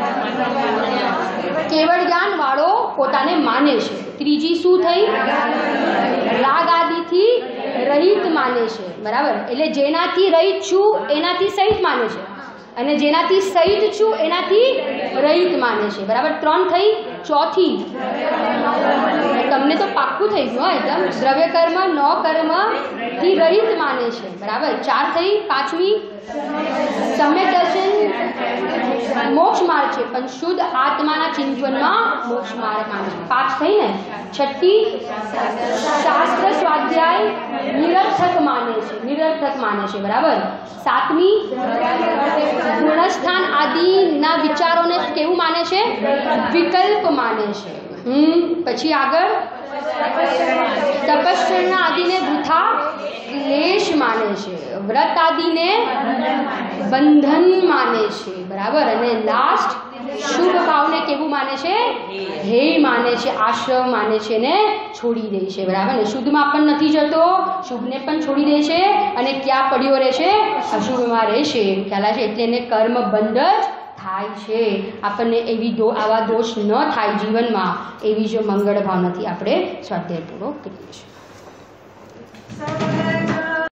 કેવળ જ્ઞાન વાળો પોતાને માને છે. ત્રીજી શું થઈ? રાગ આદિથી રહિત માને છે, બરાબર. એટલે જેનાથી રહિત છું એનાથી સહિત માને છે, અને જેનાથી સહિત છું એનાથી રહિત માને છે, બરાબર. ત્રણ થઈ. ચોથી તમને તો પાક્કું થઈ ગયું એકદમ. દ્રવ્ય કર્મ ન કર્મ થી રહિત માને છે, બરાબર. ચાર થઈ. પાંચમી સમ્યક દર્શન મોક્ષ માર્ગ છે, પણ શુદ્ધ આત્માના ચિંતનમાં મોક્ષ માર્ગ માને છે. પાંચ થઈ ને? છઠ્ઠી શાસ્ત્ર સ્વાધ્યાય નિરર્થક માને છે, નિરર્થક માને છે, બરાબર. સાતમી ગુણસ્થાન આદિના વિચારોને કેવું માને છે? વિકલ્પ માને છે. હમ પછી આગળ તપશ્ચર્યા આદિને વૃથા ક્લેશ માને છે, વ્રત આદિને બંધન માને છે, બરાબર. અને લાસ્ટ શુભ ભાવને કેવું માને છે? હે માને છે, આશ્રમ માને છે ને છોડી દે છે, બરાબર. ને શુદ્ધમાં પણ નથી જતો, શુભને પણ છોડી દે છે, અને ક્યાં પડ્યો રહે છે? અશુભમાં રહે છે. ખ્યાલ છે? એટલે એને કર્મ બંધ જ થાય છે. આપણને એવી દો આવા દોષ ન થાય જીવનમાં, એવી જો મંગળ ભાવનાથી આપણે સ્વાધ્યાયપૂર્વક કરીએ છીએ.